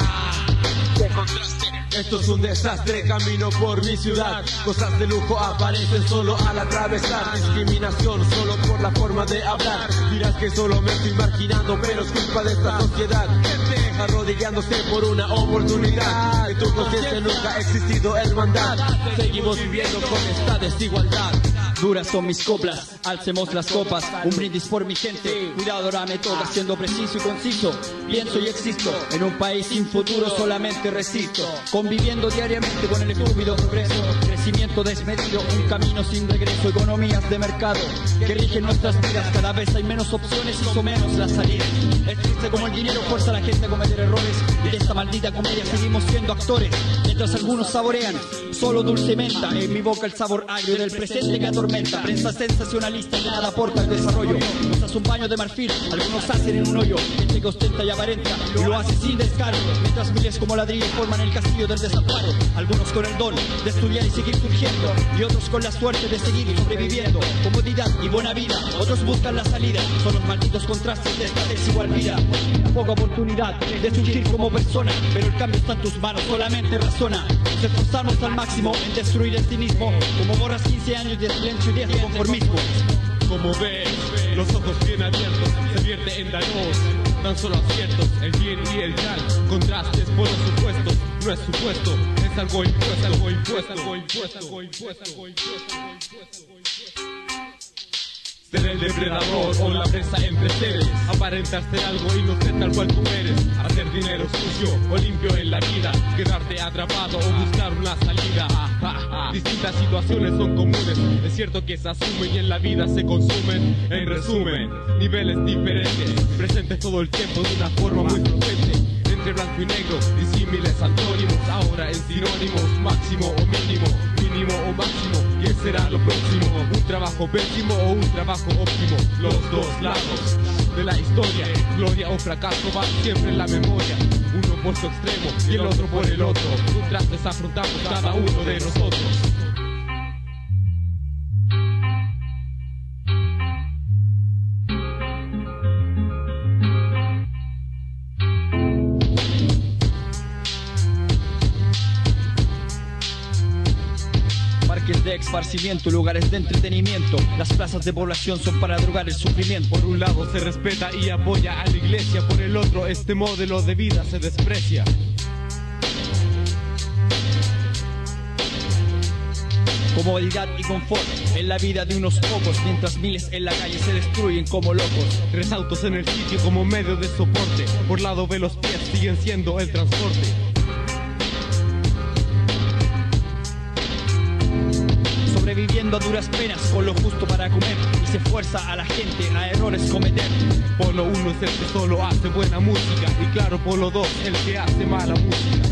Te encontraste. Esto es un desastre, camino por mi ciudad. Cosas de lujo aparecen solo al atravesar. Discriminación solo por la forma de hablar. Dirás que solo me estoy marginando, pero es culpa de esta sociedad. Gente arrodillándose por una oportunidad. En tu conciencia nunca ha existido hermandad. Seguimos viviendo con esta desigualdad. Duras son mis coplas, alcemos las copas. Un brindis por mi gente, cuidado ahora me toca. Siendo preciso y conciso, pienso y existo. En un país sin futuro solamente resisto. Conviviendo diariamente con el estúpido progreso. Crecimiento desmedido, un camino sin regreso. Economías de mercado que rigen nuestras vidas. Cada vez hay menos opciones y son menos las salidas. Es triste como el dinero fuerza a la gente a cometer errores. Y de esta maldita comedia seguimos siendo actores. Mientras algunos saborean solo dulce menta, en mi boca el sabor agrio del presente que atormenta. Prensa sensacionalista y nada aporta al desarrollo. Nos hace un baño de marfil, algunos hacen en un hoyo. Gente que ostenta y aparenta y lo hace sin descaro. Mientras miles como ladrillos forman el castillo del desamparo. Algunos con el don de estudiar y seguir surgiendo, y otros con la suerte de seguir sobreviviendo. Comodidad y buena vida, otros buscan la salida. Son los malditos contrastes de esta desigual vida. Poca oportunidad de surgir como persona, pero el cambio está en tus manos, solamente razona. Nos esforzamos al máximo en destruir el cinismo, como borras 15 años de silencio y de conformismo. Como ves, los ojos bien abiertos, se vierte en daños, tan solo aciertos, el bien y el mal, contrastes por los supuestos, no es supuesto, es algo impuesto, algo impuesto, algo impuesto, algo impuesto, algo impuesto, algo impuesto. Ser el depredador o la presa entre seres, aparentar ser algo y no ser tal cual tú eres, hacer dinero sucio o limpio en la vida, quedarte atrapado o buscar una salida. Distintas situaciones son comunes, es cierto que se asumen y en la vida se consumen. En resumen, niveles diferentes, presentes todo el tiempo de una forma muy frecuente. Entre blanco y negro, disímiles antónimos, ahora en sinónimos, máximo o mínimo, mínimo o máximo, ¿qué será lo próximo? ¿Un trabajo pésimo o un trabajo óptimo? Los dos lados de la historia, gloria o fracaso van siempre en la memoria. Uno por su extremo y el otro por el otro, contrastes afrontamos cada uno de nosotros. De esparcimiento, lugares de entretenimiento. Las plazas de población son para drogar el sufrimiento. Por un lado se respeta y apoya a la iglesia, por el otro este modelo de vida se desprecia. Comodidad y confort en la vida de unos pocos, mientras miles en la calle se destruyen como locos. 3 autos en el sitio como medio de soporte, por lado de los pies siguen siendo el transporte. Sobreviviendo a duras penas con lo justo para comer, y se fuerza a la gente a errores cometer. Polo 1 es el que solo hace buena música, y claro, Polo 2 el que hace mala música.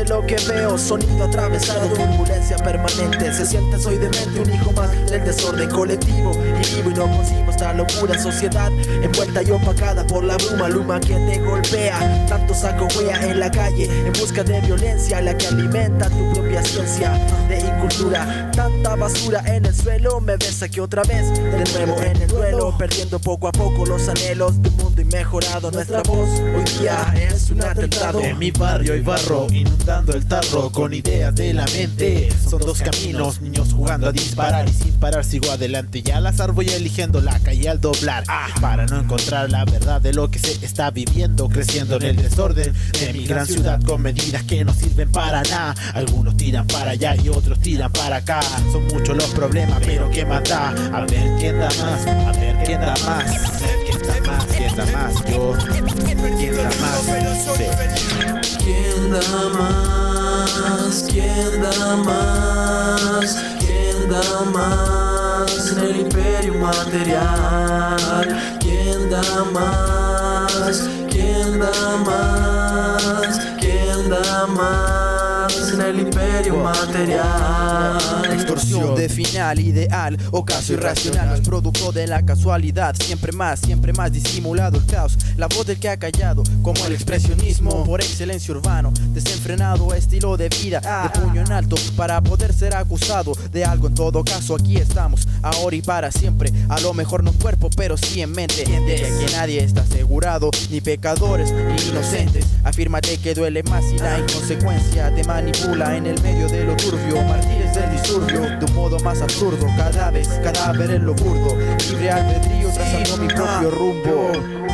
de lo que veo. Sonido atravesado, turbulencia permanente. Se siente soy demente, un hijo más del desorden colectivo. Y vivo y no concibo esta locura. Sociedad envuelta y opacada por la bruma. Luma que te golpea. Tanto saco wea en la calle en busca de violencia, la que alimenta tu propia ciencia de incultura. Tanta basura en el suelo, me ves aquí otra vez, de nuevo en el duelo, perdiendo poco a poco los anhelos de un mundo inmejorado. Nuestra voz hoy día es un atentado. En mi barrio hay barro, inundando el tarro con ideas de la mente. Son dos caminos, niños jugando a disparar y sin parar sigo adelante. Y al azar voy eligiendo la calle al doblar, para no encontrar la verdad de lo que se está viviendo, creciendo en el desorden de mi gran ciudad con medidas que no sirven para nada. Algunos tiran para allá y otros tiran para acá. Son muchos los problemas, pero ¿qué más da? A ver quién da más, a ver quién da más, a ver quién da más, quién da más, yo, quién da más, sí. ¿Quién da más? ¿Quién da más? ¿Quién da más en el imperio material? ¿Quién da más? ¿Quién da más? ¿Quién da más en el imperio material? Extorsión de final ideal o caso irracional, no es producto de la casualidad. Siempre más disimulado el caos, la voz del que ha callado, como el expresionismo por excelencia urbano. Desenfrenado estilo de vida, de puño en alto para poder ser acusado de algo. En todo caso aquí estamos, ahora y para siempre. A lo mejor no cuerpo, pero sí en mente. De que nadie está asegurado, ni pecadores ni inocentes. Afírmate que duele más y la inconsecuencia te manipula en el medio de lo turbio. Mártires del disturbio, de un modo más absurdo. Cada vez cadáver en lo burdo, libre albedrío trazando mi propio rumbo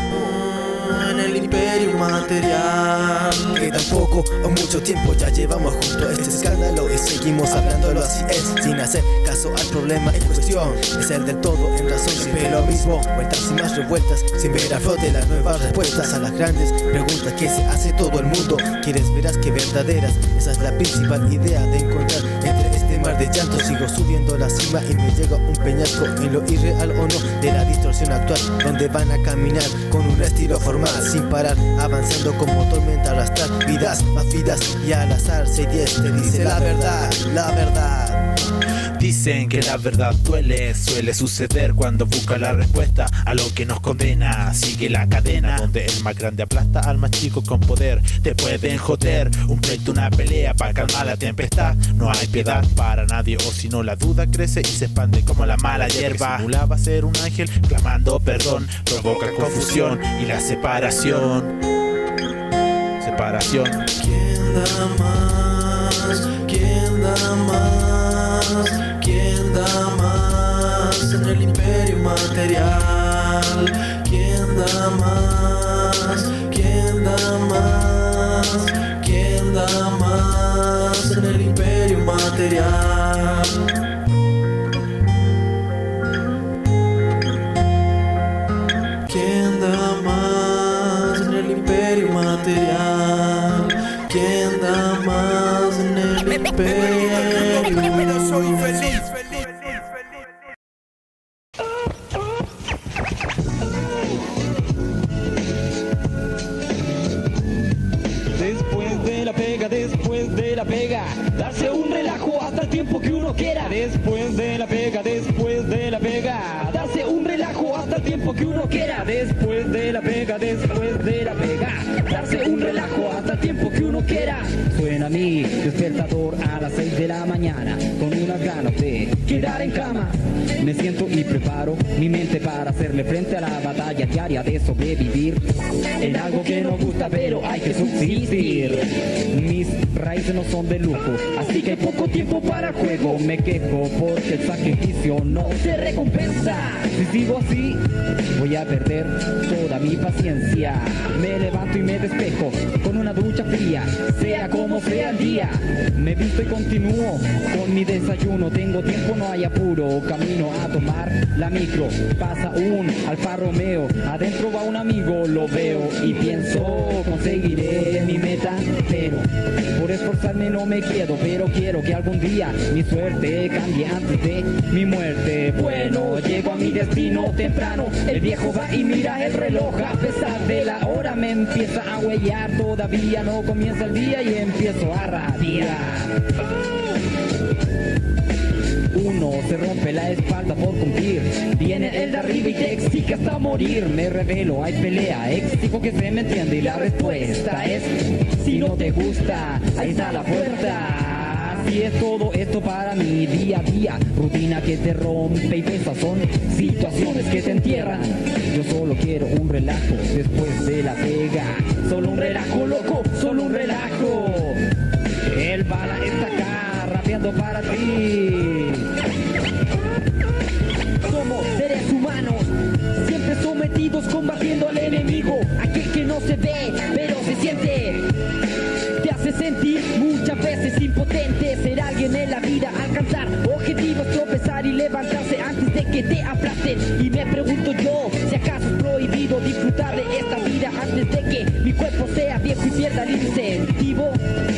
en el imperio material. Que tampoco o mucho tiempo ya llevamos junto a este escándalo y seguimos hablándolo así es, sin hacer caso al problema en cuestión. Es el del todo en razón, siempre lo mismo, vueltas y más revueltas, sin ver a flote las nuevas respuestas a las grandes preguntas que se hace todo el mundo. Quieres verás que verdaderas, esa es la principal idea de encontrar entre este mar de llanto. Sigo subiendo la cima y me llega un peñasco en lo irreal o no de la distorsión actual, donde van a caminar con un estilo formal sin parar, avanzando como tormenta, arrastrar vidas más vidas y al azar 6-10 te dice la verdad, la verdad. Dicen que la verdad duele, suele suceder cuando busca la respuesta a lo que nos condena. Sigue la cadena donde el más grande aplasta al más chico con poder. Te pueden joder, un pleito, una pelea para calmar la tempestad. No hay piedad para nadie, o si no la duda crece y se expande como la mala hierba. Simulaba ser un ángel clamando perdón, provoca confusión y la separación. Separación. ¿Quién da más? ¿Quién da más? ¿Quién da más en el imperio material? ¿Quién da más? ¿Quién da más? ¿Quién da más en el imperio material? ¿Quién da más en el imperio material? ¿Quién da más en el imperio? Soy feliz, feliz. Después de la pega, darse un relajo hasta el tiempo que uno quiera. Después de la pega, darse un relajo hasta el tiempo que uno quiera. Después de la pega, darse un relajo hasta el tiempo que uno quiera. Suena mi despertador a las 6 de la mañana, con unas ganas de quedar en cama. Me siento y preparo mi mente para hacerle frente a la batalla diaria de sobrevivir en algo que no gusta, pero hay que subsistir. Mis raíces no son de lujo, así que hay poco tiempo para el juego. Me quejo porque el sacrificio no se recompensa. Si sigo así, voy a perder toda mi paciencia. Me levanto y me despejo con una ducha fría, sea como sea el día. Me visto y continúo con mi desayuno. Tengo tiempo, no hay apuro. Camino a tomar la micro. Pasa un Alfa Romeo, adentro va un amigo. Lo veo y pienso, conseguiré mi meta, pero por esforzarme no me quedo. Pero quiero que algún día mi suerte cambie antes de mi muerte. Bueno, llego a mi mi destino temprano. El viejo va y mira el reloj, a pesar de la hora me empieza a huellar. Todavía no comienza el día y empiezo a rabiar. Uno se rompe la espalda por cumplir, viene el de arriba y te exige hasta morir. Me revelo, hay pelea, exijo que se me entienda y la respuesta es: si no te gusta, ahí está la puerta. Así es todo esto para mi día a día, rutina que te rompe y pesa, son situaciones que te entierran. Yo solo quiero un relajo después de la pega, solo un relajo loco, solo un relajo. El bala está acá rapeando para ti. Somos seres humanos, siempre sometidos combatiendo al enemigo, aquel que no se ve pero se siente. Te hace sentir muchas veces impotente, ser alguien en la vida, alcanzar objetivos, tropezar y levantarse antes de que te aplasten. Y me pregunto yo, si acaso es prohibido disfrutar de esta vida antes de que mi cuerpo sea viejo y pierda el incentivo.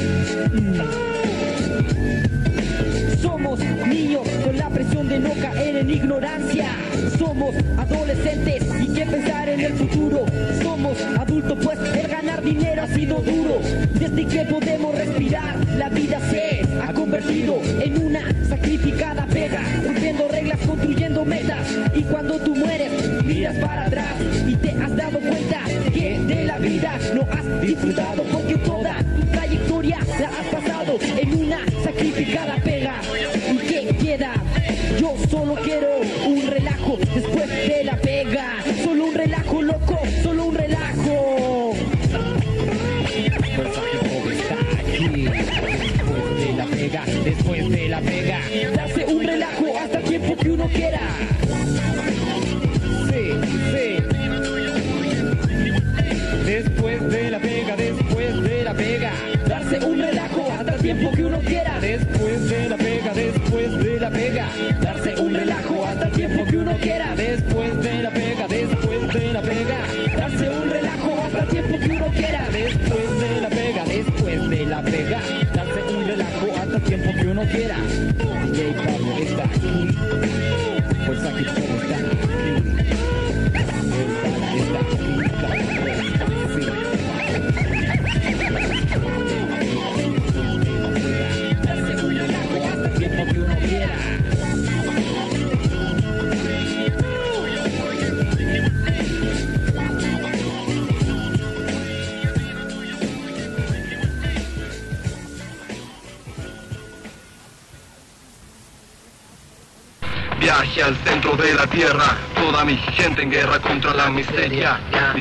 Somos niños con la presión de no caer en ignorancia. Somos adolescentes y que pensar en el futuro. Somos adultos pues el ganar dinero ha sido duro. Desde que podemos respirar, la vida se ha convertido en una sacrificada pega, rompiendo reglas, construyendo metas. Y cuando tú mueres, miras para atrás y te has dado cuenta que de la vida no has disfrutado, porque toda tu trayectoria la has pasado en una sacrificada pega. ¿Y qué queda? Yo solo quiero un relajo después de la pega, solo un relajo loco, solo un relajo. Después de la pega, darse un relajo hasta el tiempo que uno quiera. Sí, sí. Después de la pega, darse un relajo hasta el tiempo que uno quiera. Después de la pega, darse un relajo hasta el tiempo que uno quiera. Después de la pega, darse un relajo hasta el tiempo que uno quiera. Después de la pega, darse un relajo hasta el tiempo que uno quiera. DJ Pablo está aquí, pues aquí todo está aquí. El bala está aquí, darse un relajo hasta el tiempo que uno quiera. Viaje al centro de la tierra, toda mi gente en guerra contra la miseria.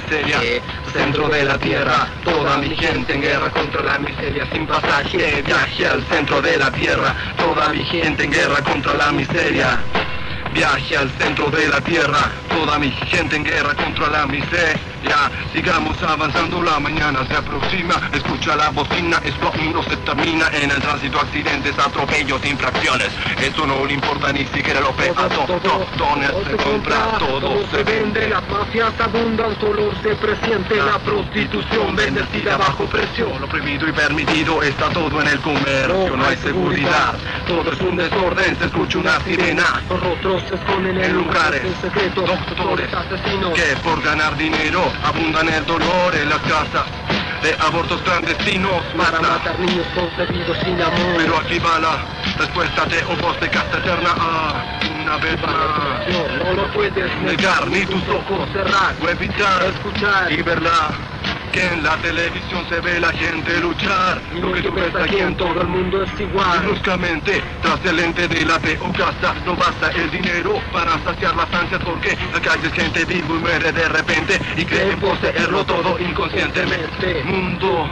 Centro de la tierra, toda mi gente en guerra contra la miseria sin pasaje. Viaje al centro de la tierra, toda mi gente en guerra contra la miseria. Viaje al centro de la tierra, toda mi gente en guerra contra la miseria. Sigamos avanzando, la mañana se aproxima. Escucha la bocina, esto no se termina. En el tránsito accidentes, atropellos, infracciones. Eso no le importa ni siquiera lo peato. Dones se compra, todo se vende. Las mafias abundan, solo se presiente la prostitución bendecida bajo presión. Lo prohibido y permitido está todo en el comercio. No hay seguridad, todo es un desorden. Se escucha una sirena, los rostros se esconden en lugares secretos. Doctores asesinos que por ganar dinero abundan el dolor en las casas de abortos clandestinos para matar niños concebidos sin amor. Pero aquí va la respuesta de voz de casta eterna. Una vez más, no lo puedes negar ni tus ojos cerrar o evitar escuchar y verla. Que en la televisión se ve la gente luchar. Lo que tú ves aquí en todo el mundo es igual. Bruscamente, tras el lente de la o casa, no basta el dinero para saciar las ansias, porque la calle es gente vivo y muere de repente y creen poseerlo todo inconscientemente. Mundo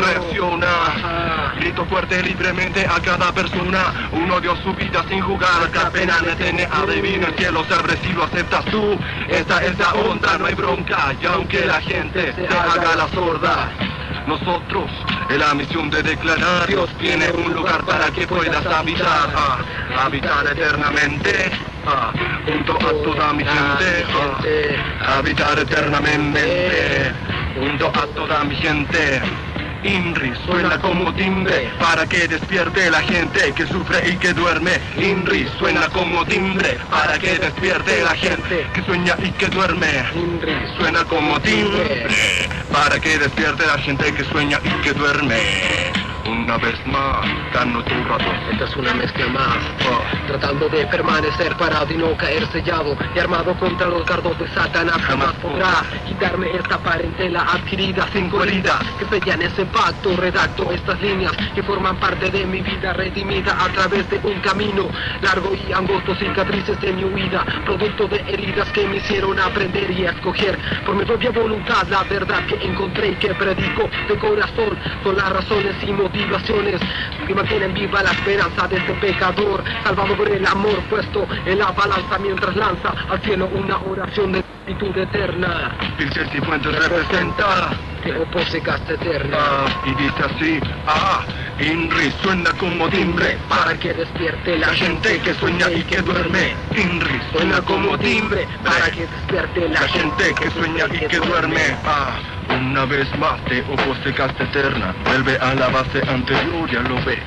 reacciona, grito fuerte libremente a cada persona. Uno dio su vida sin jugar, que pena le tiene adivina el cielo se abre si lo aceptas tú. Esta es la onda, no hay bronca, y aunque la gente se haga la sorda, nosotros en la misión de declarar, Dios tiene un lugar para que puedas habitar, habitar eternamente, junto a toda mi gente, habitar eternamente, junto a toda mi gente. INRI suena como timbre para que despierte la gente que sufre y que duerme. INRI suena como timbre para que despierte la gente que sueña y que duerme. INRI suena como timbre para que despierte la gente que sueña y que duerme. Una vez más, gano tu razón. Esta es una mezcla más, tratando de permanecer parado y no caer sellado y armado contra los dardos de Satanás. Jamás podrá quitarme esta parentela adquirida sin heridas que sellan ese pacto. Redacto estas líneas que forman parte de mi vida redimida a través de un camino largo y angosto, cicatrices de mi huida, producto de heridas que me hicieron aprender y escoger por mi propia voluntad la verdad que encontré y que predico de corazón. Son las razones y motivaciones que mantienen viva la esperanza de este pecador, salvado por el amor puesto en la balanza mientras lanza al cielo una oración de gratitud eterna. Pilsen Cifuentes representa te opose casta eterna. Y dice así, INRI suena como timbre para que despierte la gente que sueña y que duerme. INRI suena como timbre para que despierte la gente que sueña y que duerme. Una vez más te opose casta eterna, vuelve a la base anterior, ya lo ves.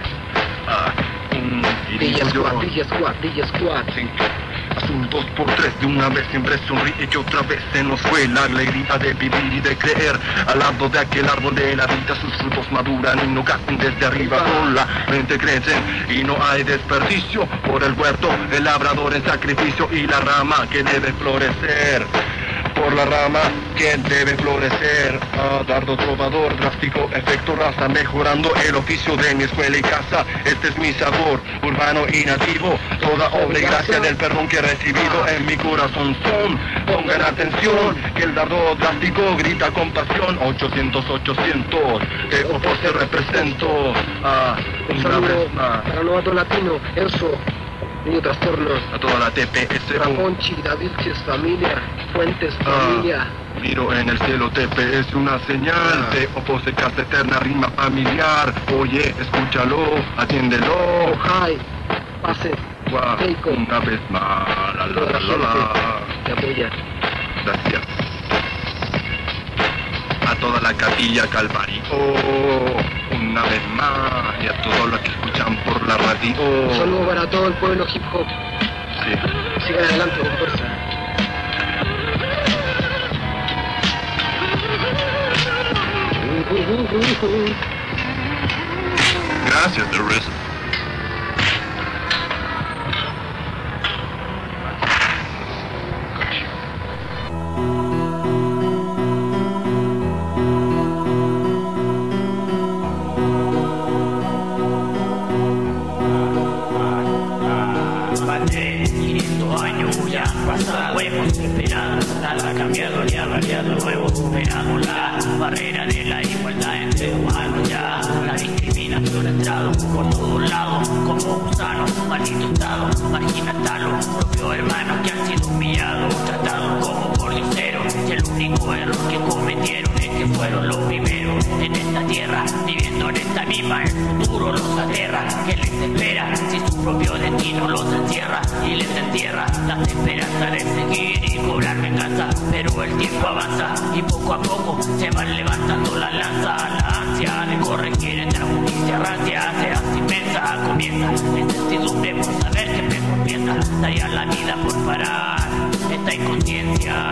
DJ Squad. Haz un 2x3 de una vez, siempre sonríe que otra vez se nos fue la alegría de vivir y de creer. Al lado de aquel árbol de la vida sus frutos maduran y no caen desde arriba, solamente crecen y no hay desperdicio. Por el huerto, el labrador en sacrificio y la rama que debe florecer. Por la rama que debe florecer, dardo trovador, drástico efecto raza, mejorando el oficio de mi escuela y casa. Este es mi sabor, urbano y nativo, toda obra y gracia del perdón que he recibido en mi corazón son. Pongan atención, que el dardo drástico grita con pasión. 800, te opose represento. Una vez más. Para Novato Latino, Enzo. Niño Trastornos. A toda la TPS. Ramonchi, David, familia. Fuentes, familia. Miro en el cielo, TPS una señal. Te opose casta eterna, rima familiar. Oye, escúchalo, atiéndelo. Ojai, pase. Una vez más. Te apoya. Gracias. A toda la capilla Calvario, una vez más, y a todos los que escuchan por la radio. Un saludo para todo el pueblo hip hop. Sí. Sigan adelante con fuerza. Gracias, The Risen. Hemos esperado, nada ha cambiado ni ha variado, nuevo superado la barrera de la igualdad entre humanos ya. La discriminación ha entrado por todos lados, como gusano, maldito estado, marginatalo, propio hermano que han sido humillados, tratados como por dioseros, y el único error que cometieron es que fueron los primeros en esta tierra, viviendo en esta misma, el futuro los aterra, que les espera si su propio destino los encierra y les entierra las esperanzas de seguir y cobrar venganza, pero el tiempo avanza y poco a poco se van levantando la lanza. La ansia de corregir esta justicia rancia se hace inmensa, comienza la incertidumbre por saber que me comienza, daría la vida por parar esta inconsciencia,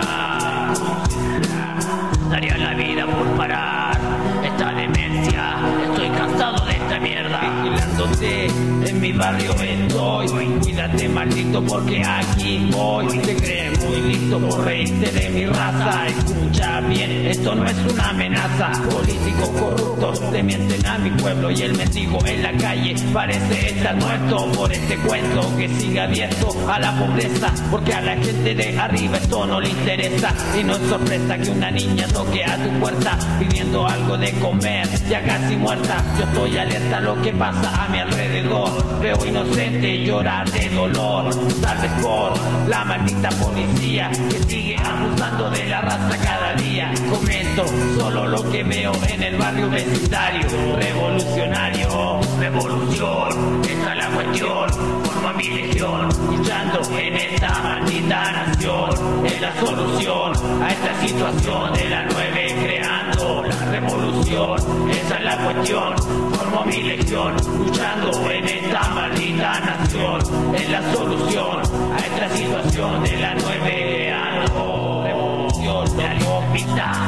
daría la vida por parar esta demencia. Estoy cansado de esta mierda, vigilándote en mi barrio estoy. Cuídate maldito porque aquí voy. Te crees muy listo por reírte de mi raza. Escucha bien, esto no es una amenaza. Políticos corruptos te mienten a mi pueblo y el mendigo en la calle parece estar muerto por este cuento que sigue abierto a la pobreza, porque a la gente de arriba esto no le interesa. Y no es sorpresa que una niña toque a tu puerta pidiendo algo de comer, ya casi muerta. Yo estoy alerta a lo que pasa a mi alrededor, veo inocente llorar de dolor, tal vez por la maldita policía que sigue abusando de la raza cada día. Comento solo lo que veo en el barrio vecindario. Revolucionario, revolución, esta es la cuestión. Formo a mi legión, luchando en esta maldita nación. Es la solución a esta situación de la 9, creando la revolución. revolución, esa es la cuestión. Formo mi legión, luchando en esta maldita nación. Es la solución a esta situación de la 9 años. Revolución, me hago vista,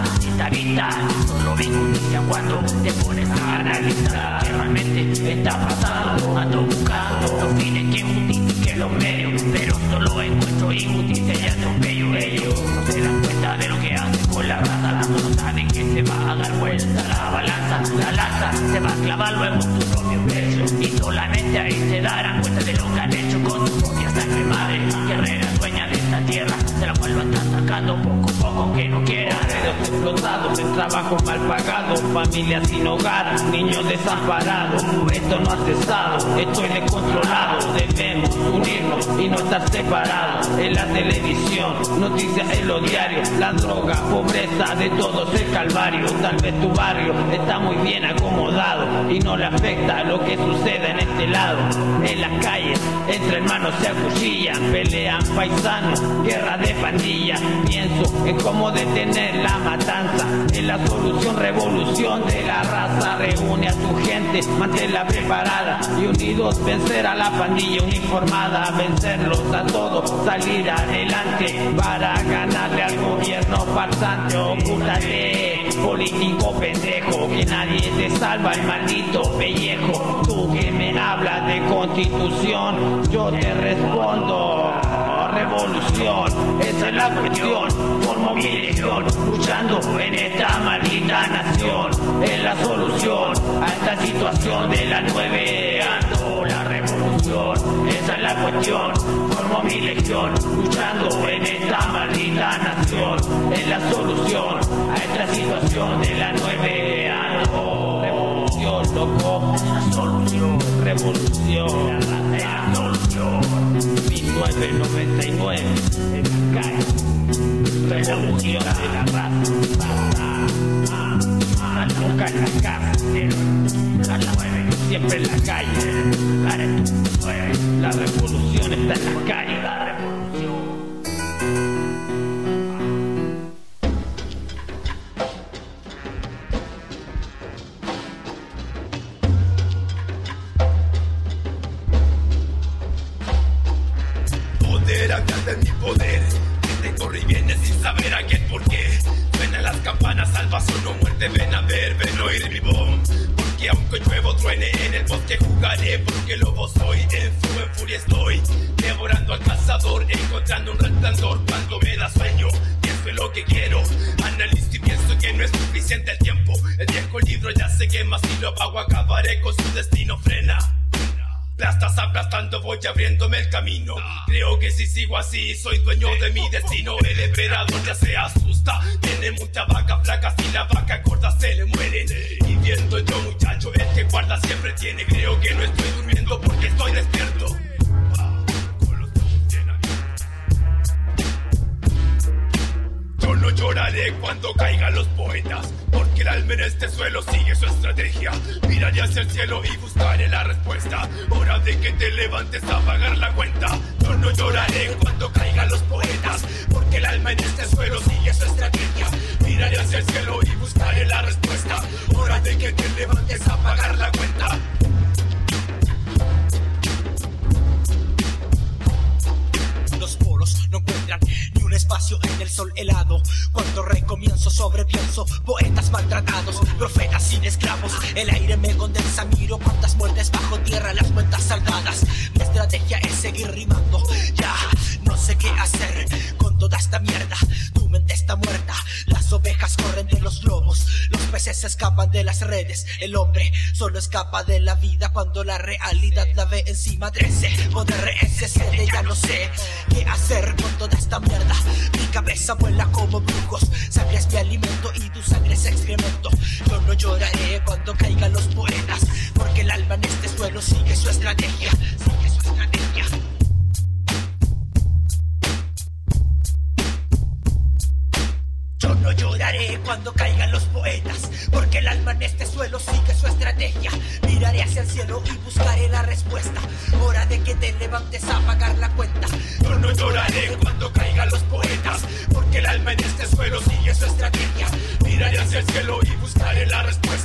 solo ven justicia cuando te pones a analizar que realmente está pasando. Ando buscando los fines que justifiquen los medios, pero solo encuentro injusticia y atropello ellos. No se dan cuenta de lo que hacen con la raza, no saben que se va a dar vuelta la balanza, la lanza se va a clavar luego en tu propio pecho, y solamente ahí se darán cuenta de lo que han hecho con tu propia sangre madre, guerrera dueña de esta tierra, de la cual lo están sacando poco a poco aunque no quieran. Explotados, en trabajo mal pagado, familias sin hogar, niños desamparados. Esto no ha cesado, esto es descontrolado. Debemos unirnos y no estar separados. En la televisión, noticias en los diarios, la droga, pobreza, de todos el calvario. Tal vez tu barrio está muy bien acomodado y no le afecta lo que sucede en este lado. En las calles, entre hermanos se acuchillan, pelean paisanos, guerra de pandillas. Pienso en cómo detener la matanza, en la solución, revolución de la raza. Reúne a tu gente, manténla preparada y unidos vencer a la pandilla uniformada, vencerlos a todos, salir adelante para ganarle al gobierno farsante. Ocúltate, político pendejo, que nadie te salva el maldito pellejo. Tú que me hablas de constitución, yo te respondo revolución, esa es la cuestión. Formo mi legión, luchando en esta maldita nación. Es la solución a esta situación de la 9 ando la revolución, esa es la cuestión. Formo mi legión, luchando en esta maldita nación. Es la solución a esta situación de la 9 ando revolución, loco, la solución, revolución, la solución. 1999 en la calle, revolución de la raza, nunca en la cárcel, a la 9, siempre en la calle, la revolución está en la calle, la revolución. De mi poder, que corre y viene sin saber a qué por qué. Suenan las campanas, salvación o muerte, ven a ver, ven a oír mi bomb. Porque aunque lluevo, truene en el bosque, jugaré porque lobo soy. En furia estoy, devorando al cazador, encontrando un resplandor cuando me da sueño. Pienso en lo que quiero, analizo y pienso que no es suficiente el tiempo. El viejo libro ya se quema, si lo apago acabaré con su destino, frena. Plastas aplastando, voy abriéndome el camino. Creo que si sigo así, soy dueño de mi destino. El emperador ya se asusta, tiene mucha vaca flaca, si la vaca gorda se le mueren. Y viendo yo, muchacho, el que guarda siempre tiene. Creo que no estoy durmiendo porque estoy despierto. Yo no lloraré cuando caigan los poetas, porque el alma en este suelo sigue su estrategia. Miraré hacia el cielo y buscaré la respuesta. Hora de que te levantes a pagar la cuenta. Yo no lloraré cuando caigan los poetas, porque el alma en este suelo sigue su estrategia. Miraré hacia el cielo y buscaré la respuesta. Hora de que te levantes a pagar la cuenta. Los poros no encuentran ni un espacio en el sol helado. Cuando recomienzo sobrepienso, poetas maltratados, profetas sin esclavos. El aire me condensa, miro cuántas muertes bajo tierra, las cuentas saldadas. Mi estrategia es seguir rimando, ya no sé qué hacer con toda esta mierda. Tu mente está muerta, las ovejas corren de los lobos, los peces escapan de las redes. El hombre solo escapa de la vida cuando la realidad la ve encima. 13, poder SCD, ya no sé qué hacer con toda esta mierda. Mi cabeza vuela como brujos, sangre es mi alimento y tu sangre es excremento. Yo no lloraré cuando caigan los poetas, porque el alma en este suelo sigue su estrategia, sigue su estrategia. Yo no lloraré cuando caigan los poetas, porque el alma en este suelo sigue su estrategia. Miraré hacia el cielo y buscaré la respuesta. Hora de que te levantes a pagar la cuenta. Yo no lloraré cuando caigan los poetas, porque el alma en este suelo sigue su estrategia. Miraré hacia el cielo y buscaré la respuesta.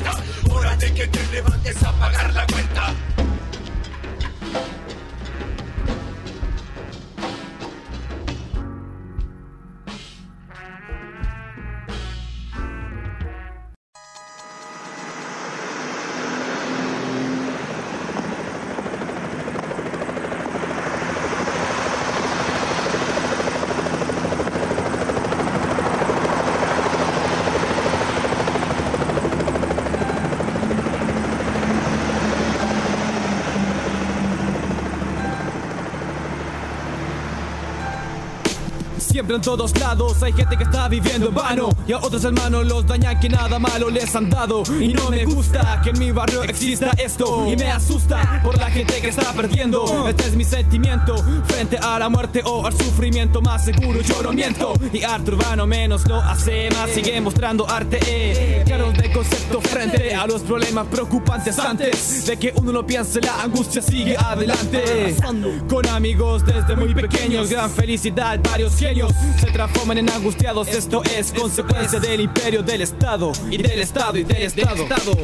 siempre en todos lados hay gente que está viviendo en vano, y a otros hermanos los dañan que nada malo les han dado. Y no me gusta que en mi barrio exista esto, y me asusta por la gente que está perdiendo. Este es mi sentimiento frente a la muerte o al sufrimiento. Más seguro yo no miento, y arte urbano menos lo hace más. Sigue mostrando arte, claro de concepto frente a los problemas preocupantes. Antes de que uno lo piense, la angustia sigue adelante. Con amigos desde muy pequeños, gran felicidad, varios genios se transforman en angustiados. Esto es consecuencia del imperio del Estado, y del Estado, y del Estado.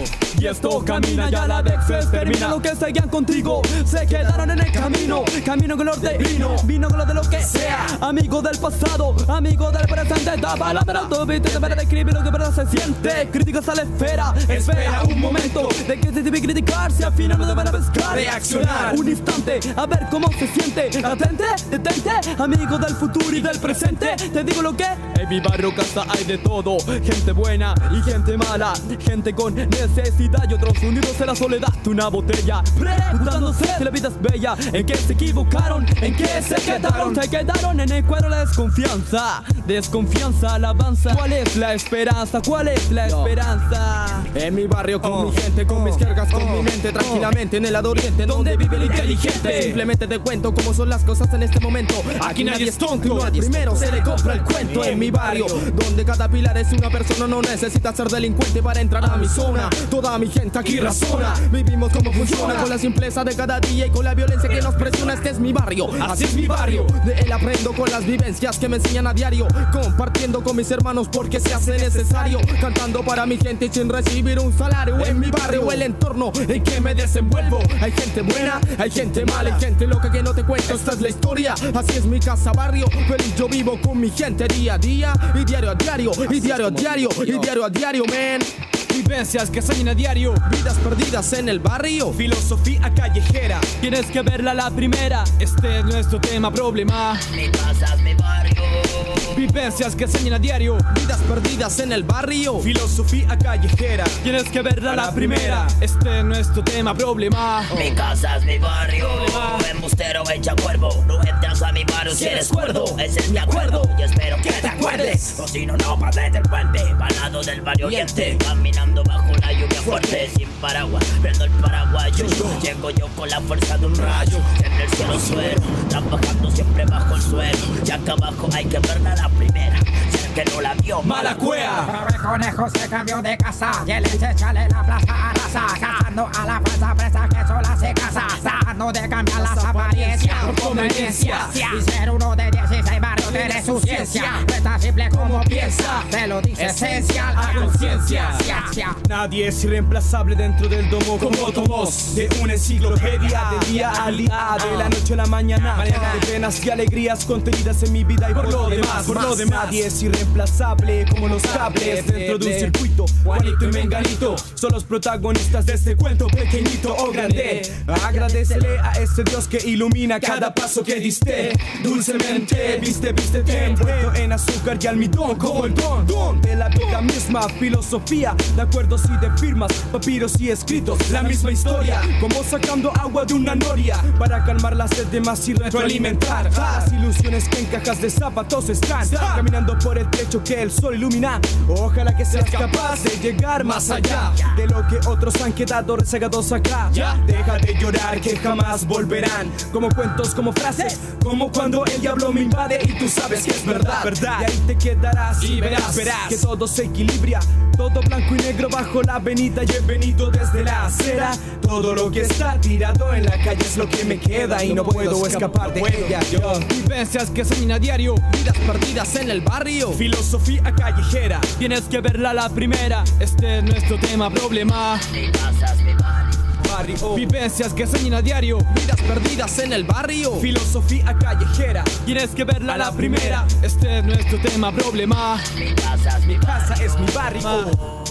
Y esto camina, ya la Dexes termina. Lo que seguían contigo se quedaron en el camino. Camino color de vino, vino color de lo que sea. Amigo del pasado, amigo del presente. Da palabra, autopista para describir lo que verdad se siente. Críticos a la esfera, espera un momento de que se debe criticar, si al final no deben pescar. Reaccionar, un instante, a ver cómo se siente. Atente, detente, amigo del futuro y del presente. Te digo lo que en mi barrio casa hay de todo. Gente buena y gente mala, gente con necesidad y otros unidos en la soledad de una botella, preguntándose si la vida es bella. ¿En qué se equivocaron? ¿En qué se quedaron? Se quedaron en el cuadro la desconfianza. Desconfianza, alabanza. ¿Cuál es la esperanza? ¿Cuál es la esperanza? En mi barrio con mi gente, con mis cargas, con mi mente, tranquilamente en el lado oriente, donde vive el inteligente. Simplemente te cuento cómo son las cosas en este momento. Aquí nadie es tonto, al primero se le compra el cuento. En mi barrio, donde cada pilar es una persona, no necesita ser delincuente para entrar a mi zona. Toda mi gente aquí razona, vivimos como funciona, con la simpleza de cada día y con la violencia que nos presiona. Este es mi barrio, así es mi barrio. De él aprendo con las vivencias que me enseñan a diario, compartiendo con mis hermanos porque se hace necesario, cantando para mi gente sin recibir un salario. En mi barrio, el entorno en que me desenvuelvo, hay gente buena, hay gente mala, hay gente loca que no te cuento. Esta es la historia, así es mi casa barrio. Feliz yo vivo con mi gente día a día, y diario a diario, y diario a diario, y diario a diario, man. Vivencias que sueñan a diario, vidas perdidas en el barrio, filosofía callejera. Tienes que verla la primera, este es nuestro tema, problema. Mi casa es mi barrio. Vivencias que sueñan a diario, vidas perdidas en el barrio, filosofía callejera. Tienes que verla la primera, este es nuestro tema, problema. Mi casa es mi barrio, embustero hecha cuervo. No entras a mi barrio si eres cuerdo, ese es mi acuerdo y espero que te acuerdes. O si no, no pases del puente, balado del barrio oriente, caminando bajo la lluvia fuerte, sin paraguas, prendo el paraguayo. Llego yo con la fuerza de un rayo, en el cielo suelo, trabajando siempre bajo el suelo. Y acá abajo hay que verla la primera, si el que no la vio, mala cuea. Pero el conejo se cambió de casa, y el echale la plaza arrasa, cazando a la falsa presa que sola se casa, tratando de cambiar las apariencias por conveniencia, y ser uno de 16 barrios tiene su ciencia. No es tan simple como piensa, te lo dice esencial a conciencia. Nadie es irreemplazable dentro del domo como Tomos, de una enciclopedia de día a día, de la noche a la mañana, de penas y alegrías contenidas en mi vida y por lo demás, nadie es irreemplazable como los cables dentro de un circuito. Juanito y Menganito son los protagonistas de este cuento, pequeñito o grande. Agradecele a ese Dios que ilumina cada paso que diste. Dulcemente, vístete envuelto en azúcar y almidón, como el don de la vida misma. Filosofía de acuerdos y de firmas, papiros y escritos, la misma historia, como sacando agua de una noria para calmar la sed de más y retroalimentar las ilusiones que en cajas de zapatos están, caminando por el techo que el sol ilumina. Ojalá que seas capaz de llegar más allá de lo que otros han quedado rezagados acá. Deja de llorar que jamás volverán, como cuentos, como frases, como cuando el diablo me invade y tú sabes que es verdad. Y ahí te quedarás y verás que todo se equilibra, todo blanco y negro bajo la avenida. Y he venido desde la acera, todo lo que está tirado en la calle es lo que me queda y no puedo escapar de ella. Vivencias que sueñan a diario, vidas perdidas en el barrio, filosofía callejera. Tienes que verla la primera, este es nuestro tema, problema. Mi casa es mi barrio. Vivencias que sueñan a diario, vidas perdidas en el barrio, filosofía callejera. Tienes que verla la primera, este es nuestro tema, problema. Mi casa es mi barrio.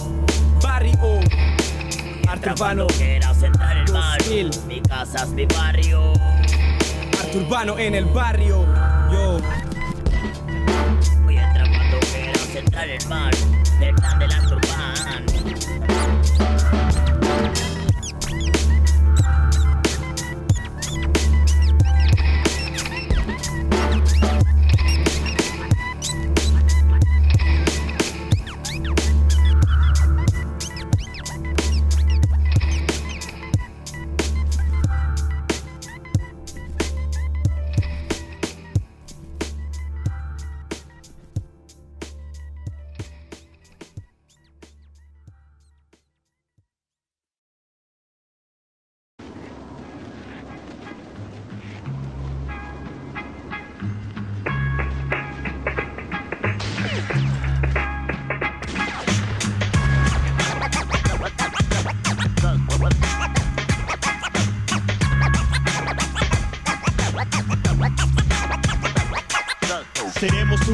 Barrio. Arte urbano. Quieras entrar el mar. Mi casa es mi barrio. Arte urbano en el barrio. Yo. Voy a entrar cuando quieras entrar el mar. Del plan del arte urbano.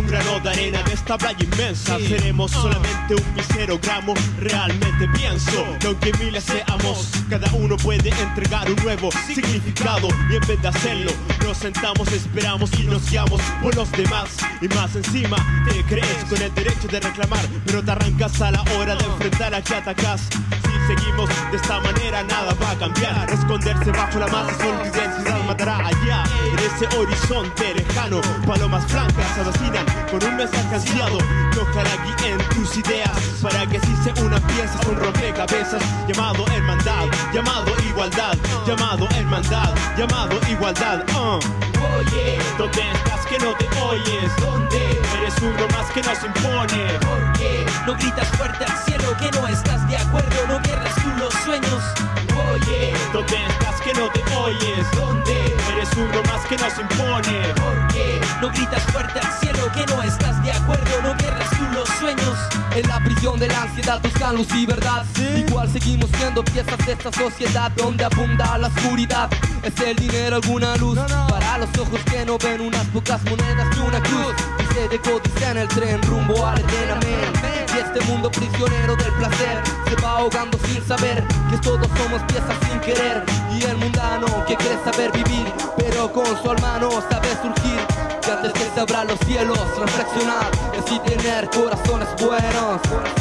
un grano de arena de esta playa inmensa. Seremos solamente un mísero gramo. Realmente pienso que aunque miles seamos, cada uno puede entregar un nuevo significado. Y en vez de hacerlo, nos sentamos, esperamos y nos guiamos por los demás. Y más encima, te crees con el derecho de reclamar, pero te arrancas a la hora de enfrentar a que atacas. Si seguimos de esta manera, nada va a cambiar. Esconderse bajo la masa, solo identidad matará allá. En ese horizonte lejano, palomas blancas asesinan con un mensaje ansiado. Que ojalá guíen tus ideas para que si se unan piezas, un rompecabezas llamado hermandad, llamado igualdad, llamado hermandad, llamado igualdad. Oye, ¿dónde estás que no te oyes? ¿Dónde? Eres uno más que nos impone. ¿Por qué? No gritas fuerte al cielo que no estás de acuerdo, no guerras tú los sueños. Oye, ¿dónde estás que no te oyes? ¿Dónde? Eres uno más que nos impone. ¿Por qué? No gritas fuerte al cielo que no estás de acuerdo, no guerras tú los sueños. En la prisión de la ansiedad buscan luz y verdad. Igual seguimos siendo piezas de esta sociedad donde abunda la oscuridad. ¿Es el dinero alguna luz? Para los ojos que no ven unas pocas monedas y una cruz. Y se decodiza en el tren rumbo al eternamente. Y este mundo prisionero del placer se va ahogando sin saber que todos somos piezas sin querer. Y el mundano que cree saber vivir, pero con su alma no sabe surgir. Que antes que se abran los cielos, reflexionar es y tener corazones buenos.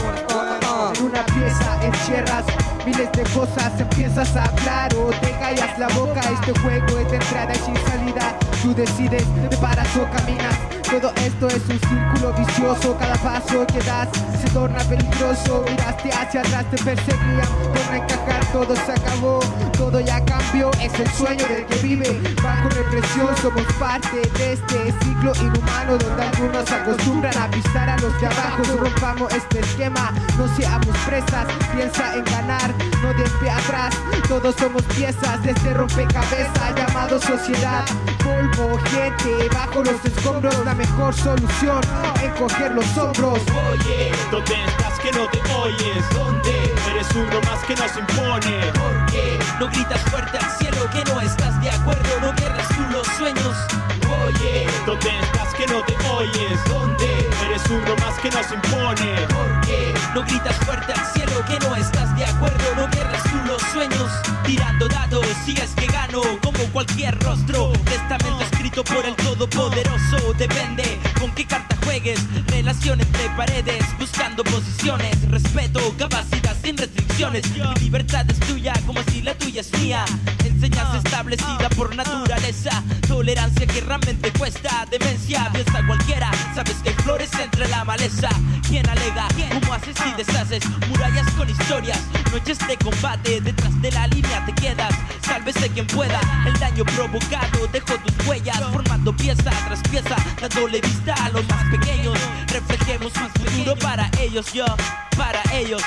En una pieza encierras miles de cosas, empiezas a hablar o te callas la boca. Este juego es de entrada y sin salida. Tú decides, te paras o caminas. Todo esto es un círculo vicioso. Cada paso que das se torna peligroso. Miraste hacia atrás, te perseguían por no encajar, todo se acabó, todo ya cambió. Es el sueño del que vive bajo represión. Somos parte de este ciclo inhumano donde algunos se acostumbran a pisar a los de abajo. Rompamos este esquema, no seamos presas. Piensa en ganar, no de pie atrás. Todos somos piezas de este rompecabezas llamado sociedad. Polvo, gente, bajo los escombros. La mejor solución, encoger los hombros. Oye, ¿dónde estás que no te oyes? ¿Dónde? Eres uno más que nos impone. ¿Por qué? No gritas fuerte al cielo que no estás de acuerdo, no guerras tú los sueños. Oye, ¿dónde estás que no te oyes? ¿Dónde? Eres uno más que nos impone. ¿Por qué? No gritas fuerte al cielo que no estás de acuerdo, no guerras tú los sueños. Tirando dados, sigues que gano como cualquier rostro. Testamento escrito por el Todopoderoso. Depende con qué carta juegues. Relación entre paredes, buscando posiciones. Respeto, capacidad sin restricciones. Mi libertad es tuya como si la tuya es mía. Enseñanza establecida por naturaleza. Tolerancia que realmente cuesta. Demencia, piensa cualquiera. Sabes que hay flores entre la maleza. ¿Quién alega? ¿Cómo haces y deshaces? Murallas con historias. Noches de combate. Detrás de la línea te quedas. Sálvese quien pueda. El daño provocado dejó tus huellas. Formando pieza tras pieza. Dándole vista a los más pequeños. Reflejemos un futuro para ellos. Yo, para ellos.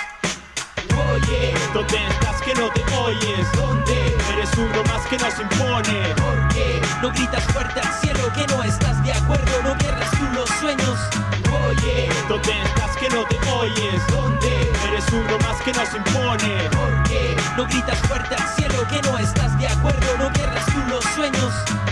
Oye, ¿dónde estás que no te oyes? ¿Dónde? Eres uno más que nos impone. ¿Por qué? No gritas fuerte al cielo que no estás de acuerdo, no guerras tú los sueños. Oye, ¿dónde estás que no te oyes? ¿Dónde? Eres uno más que nos impone. ¿Por qué? No gritas fuerte al cielo que no estás de acuerdo, no guerras tú los sueños.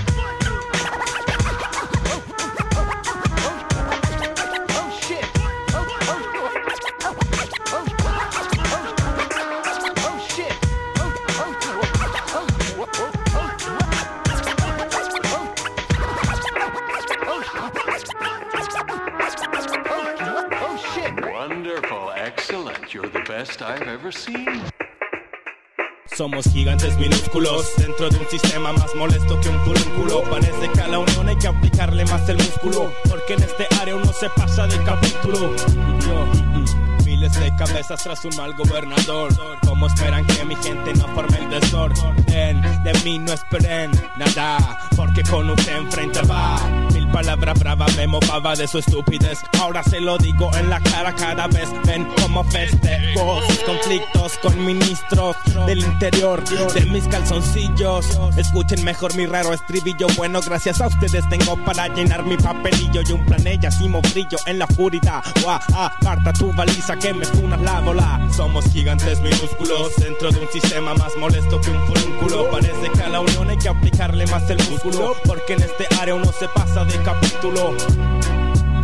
You're the best I've ever seen. Somos gigantes minúsculos dentro de un sistema más molesto que un furúnculo. Parece que a la unión hay que aplicarle más el músculo, porque en este área uno se pasa de capítulo. Y yo, miles de cabezas tras un mal gobernador. ¿Cómo esperan que mi gente no forme el desorden? De mí no esperen nada, porque con usted enfrente va. Mil palabras bravas me mofaba de su estupidez. Ahora se lo digo en la cara cada vez. Ven como festejo sus conflictos con ministros del interior de mis calzoncillos. Escuchen mejor mi raro estribillo. Bueno, gracias a ustedes tengo para llenar mi papelillo. Y un plan ellasimo brillo en la oscuridad. Aparta tu baliza que me funas la bola. Somos gigantes minúsculos dentro de un sistema más molesto que un furúnculo. Parece que a la unión hay que aplicarle más el músculo, porque en este área uno se pasa de capítulo.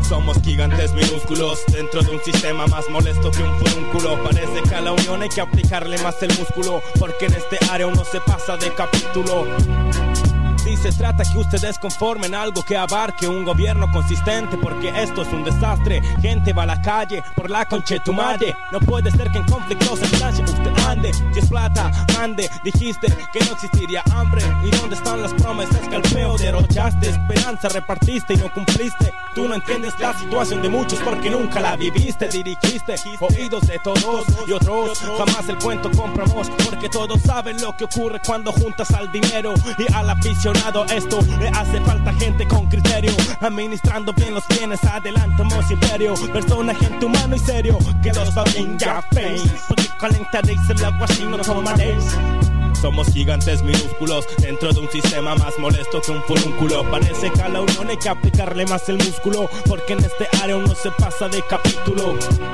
Somos gigantes minúsculos dentro de un sistema más molesto que un furúnculo. Parece que a la unión hay que aplicarle más el músculo, porque en este área uno se pasa de capítulo. Y se trata que ustedes conformen algo que abarque un gobierno consistente, porque esto es un desastre. Gente va a la calle por la conchetumare. No puede ser que en conflictos en Francia usted ande. Si es plata, mande. Dijiste que no existiría hambre. ¿Y dónde están las promesas que al feo derrochaste? Esperanza repartiste y no cumpliste. Tú no entiendes la situación de muchos porque nunca la viviste. Dirigiste oídos de todos y otros. Jamás el cuento compramos, porque todos saben lo que ocurre cuando juntas al dinero y al aficionado. Esto le hace falta gente con criterio, administrando bien los bienes. Adelantamos imperio, persona, gente humano y serio, que los va bien ya face, porque calentaréis el agua si no tomaréis. Somos gigantes minúsculos dentro de un sistema más molesto que un furúnculo. Parece que a la unión hay que aplicarle más el músculo, porque en este área uno se pasa de capítulo.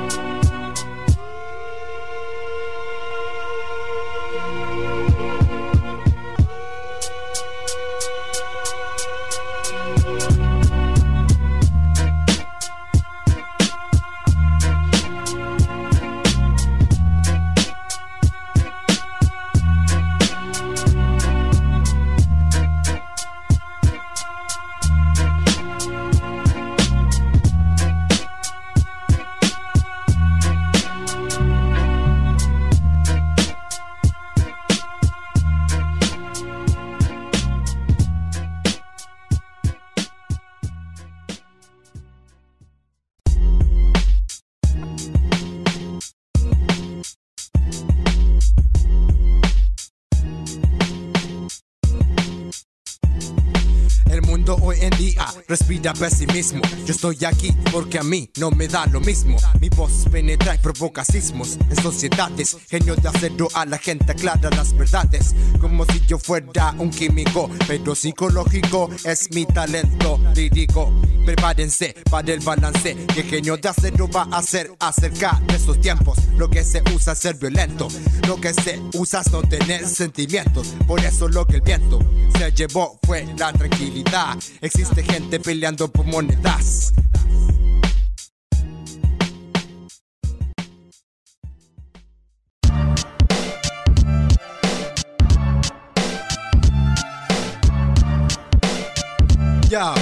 Hoy en día respira pesimismo. Yo estoy aquí porque a mí no me da lo mismo. Mi voz penetra y provoca sismos en sociedades. Genio de acero, a la gente aclara las verdades, como si yo fuera un químico, pero psicológico es mi talento lírico. Prepárense para el balance, que genio de acero va a hacer acerca de estos tiempos. Lo que se usa es ser violento, lo que se usa es no tener sentimientos. Por eso lo que el viento se llevó fue la tranquilidad. Existe gente peleando por monedas. Ya.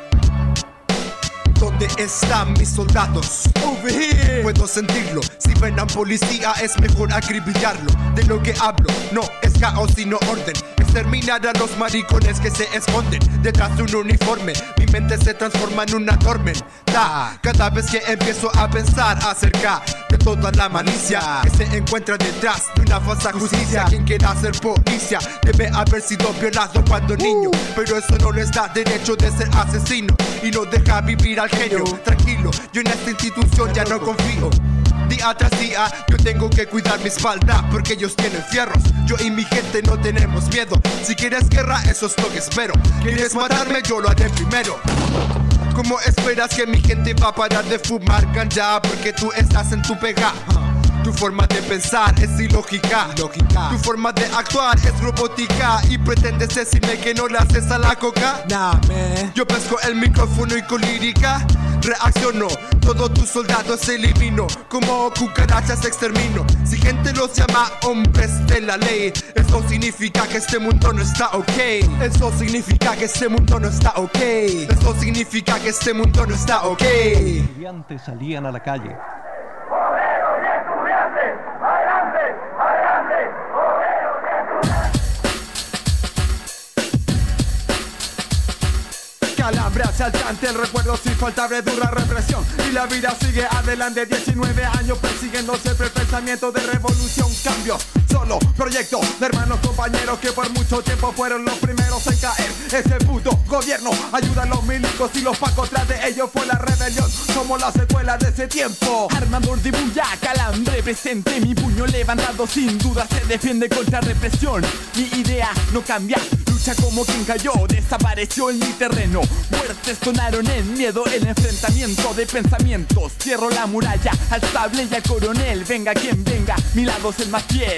¿Dónde están mis soldados? Over here. Puedo sentirlo, si ven a policía es mejor acribillarlo. De lo que hablo, no es caos sino orden. Exterminar a los maricones que se esconden detrás de un uniforme. Mi mente se transforma en una tormenta cada vez que empiezo a pensar acerca de toda la malicia que se encuentra detrás de una falsa justicia. Quien quiera ser policía debe haber sido violado cuando niño, pero eso no les da derecho de ser asesino y no deja vivir al genio. Tranquilo, yo en esta institución ya no confío. Día tras día yo tengo que cuidar mi espalda, porque ellos tienen fierros. Yo y mi gente no tenemos miedo. Si quieres guerra, eso es lo que espero. ¿Quieres matarme? Yo lo haré primero. ¿Cómo esperas que mi gente va a parar de fumar ganja porque tú estás en tu pega? Tu forma de pensar es ilógica. Tu forma de actuar es robótica. Y pretendes decirme que no le haces a la coca. Yo pesco el micrófono y con lírica reacciono. Todos tus soldados elimino, como cucarachas extermino. Si gente los llama hombres de la ley, eso significa que este mundo no está ok. Eso significa que este mundo no está ok. Eso significa que este mundo no está ok. Los estudiantes salían a la calle. Calambre asaltante, el recuerdo sin faltable dura represión. Y la vida sigue adelante, 19 años persiguiendo siempre el pensamiento de revolución. Cambio, solo proyecto de hermanos compañeros que por mucho tiempo fueron los primeros en caer. Ese puto gobierno ayuda a los milicos y los pacos, tras de ellos fue la rebelión. Somos la secuela de ese tiempo. Armador de bulla, calambre presente, mi puño levantado sin duda se defiende contra represión. Mi idea no cambia, lucha como quien cayó, desapareció en mi terreno. Muertes sonaron en miedo, el enfrentamiento de pensamientos. Cierro la muralla al sable y al coronel. Venga quien venga, mi lado es el más fiel.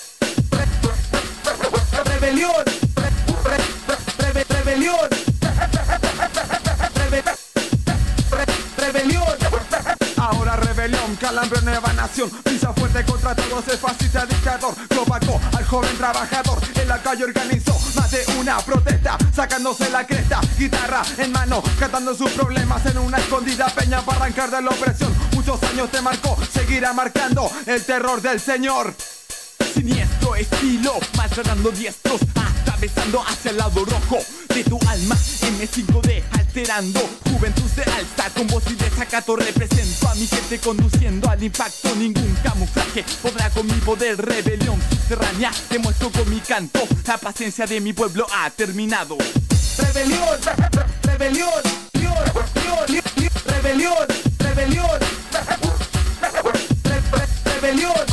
Rebelión. Rebelión. rebelión. Ahora rebelión, calambre, nueva nación. Pisa fuerte contra todos, el fascista dictador. Globacó al joven trabajador. En la calle organizó más de una protesta, sacándose la cresta, guitarra en mano, cantando sus problemas en una escondida peña para arrancar de la opresión. Muchos años te marcó, seguirá marcando el terror del señor. Siniestro estilo, maltratando diestros, atravesando hacia el lado rojo de tu alma. M5D alterando, juventud se alza con voz y desacato. Represento a mi gente conduciendo al impacto. Ningún camuflaje podrá con mi poder. Rebelión subterránea, demuestro con mi canto. La paciencia de mi pueblo ha terminado. Rebelión, rebelión, rebelión, rebelión, rebelión, rebelión.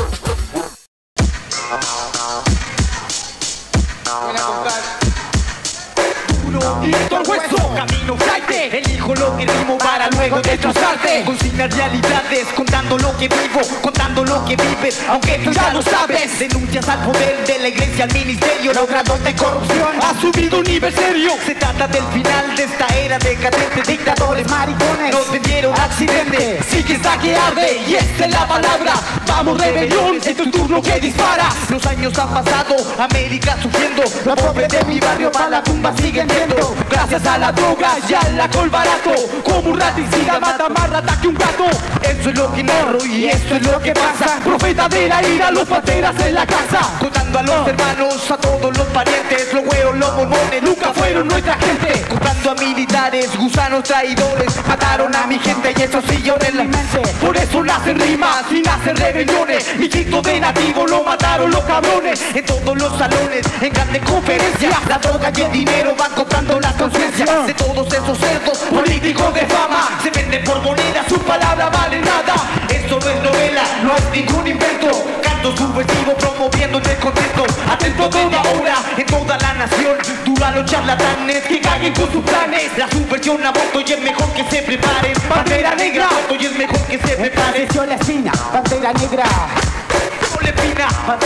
Directo al hueso, camino flight. Elijo lo que rimo para luego destrozarte. Consignar realidades, contando lo que vivo, contando lo que vives, aunque tú ya lo sabes. Denuncias al poder de la iglesia, al ministerio, los grados de corrupción ha subido un nivel serio. Se trata del final de esta era decadente. Dictadores, maricones, nos vendieron accidente. Sí que está que arde, y esta es la palabra. Vamos rebelión, es tu turno que dispara. Los años han pasado, América sufriendo. Los pobres de mi barrio para la tumba siguen viendo. Gracias a la droga y al alcohol barato, como un raticida mata más rata que un gato. Eso es lo que narro y esto es lo que pasa. Profeta de la ira, los panteras en la casa. Contando a los hermanos, a todos los parientes. Los huevos, los mormones, nunca fueron nuestra gente. Contando a militares, gusanos traidores. Mataron a mi gente y eso siguió en la mente. Por eso nacen rimas y nacen rebeliones. Mi grito de nativo lo mataron los cabrones. En todos los salones, en grandes conferencias, la droga y el dinero van comprando las conciencias de todos esos cerdos políticos de fama. Se venden por moneda, su palabra vale nada. Esto no es novela, no es ningún invento. Canto subversivo promoviendo el descontento. Atento toda hora, en toda la nación. Dura los charlatanes que caguen con sus planes. La subversión aborto y es mejor que se preparen. Bandera negra, aborto y es mejor que se preparen. En la espina, bandera negra. Doble espina.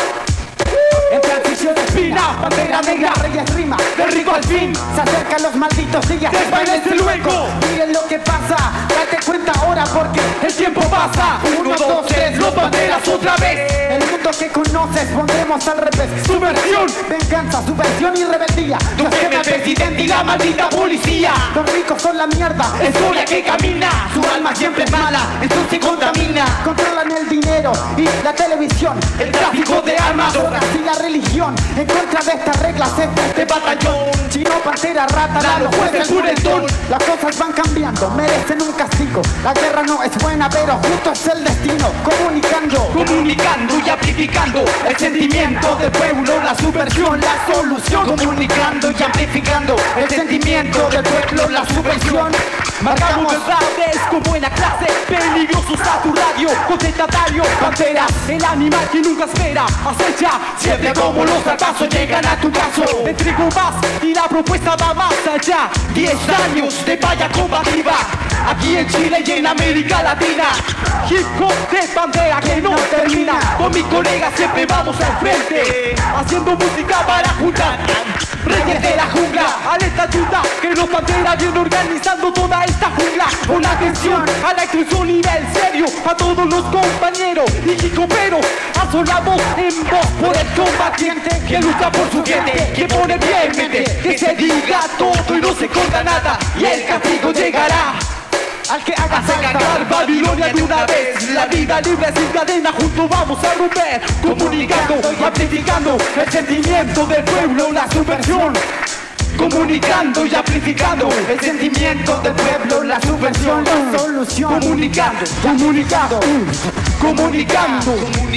En transición espina, bandera negra, reyes rima, del rico al fin. Se acercan los malditos días, desvainense luego. Miren lo que pasa, date cuenta ahora porque el tiempo pasa. 1, 2, 3, los banderas otra vez. El mundo que conoces pondremos al revés. Subversión, venganza, subversión y rebeldía. Tú quema el presidente y la maldita policía. Los ricos son la mierda, historia que camina. Su alma siempre es mala, entonces se contamina. Controlan el dinero y la televisión, el tráfico de armas, drogas y la religión. En contra de estas reglas este batallón. Chino, pantera, rata, los jueces purentón. Las cosas van cambiando, merecen un castigo. La guerra no es buena, pero justo es el destino. Comunicando y amplificando el sentimiento del pueblo, la subversión, la solución. Comunicando y amplificando el sentimiento del pueblo, la subversión. Marcamos verdades con buena clase, peligrosos a tu radio, contestatario, pantera, el animal que nunca espera, acecha, siempre como los zarpazos llegan a tu caso. Te entrego más y la propuesta va más allá. 10 años de valla combativa, aquí en Chile y en América Latina. Hip hop de bandera que no termina. Con mis colegas siempre vamos al frente, haciendo música para juntar reyes de la jungla. Alerta ayuda, que los banderas vienen organizando toda esta jungla. Con atención a la inclusión nivel serio, a todos los compañeros y coperos. Asonamos en voz por el combatiente que lucha por su gente, que pone pie en mente, que se diga todo y no se corta nada, y el castigo llegará al que haga sacar Babilonia de una vez. La vida libre sin cadena, juntos vamos a romper. Comunicando y amplificando el sentimiento del pueblo, la subversión. Comunicando y amplificando el sentimiento del pueblo, la subversión, la solución. Comunicando, comunicando, comunicando,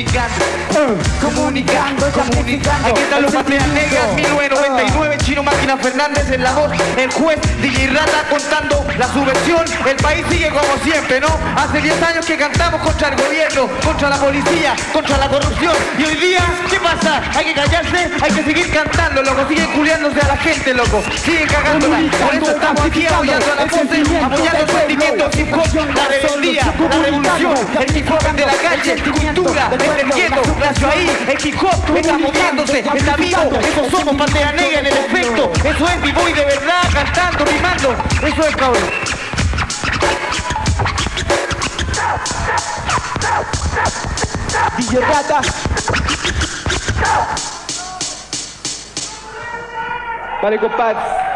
comunicando, comunicando. Aquí están los Panteras Negras, 1999, Chino Máquina Fernández en la voz, el juez DJ Rata contando la subversión. El país sigue como siempre, ¿no? Hace 10 años que cantamos contra el gobierno, contra la policía, contra la corrupción. Y hoy día, ¿qué pasa? Hay que callarse, hay que seguir cantando, loco. Siguen culiándose a la gente, loco. Siguen cagándola. Por eso estamos aquí apoyando a la voces, apoyando el sentimiento hip hop, la rebeldía, la revolución, el hip hop de la calle, cultura, el gueto, nació ahí, el hip hop está moviéndose, está vivo. Eso somos Pantera Negra en el efecto. Eso es B-Boy de verdad, cantando, rimando. Eso es, cabrón. DJ Rata. Vale, compadre.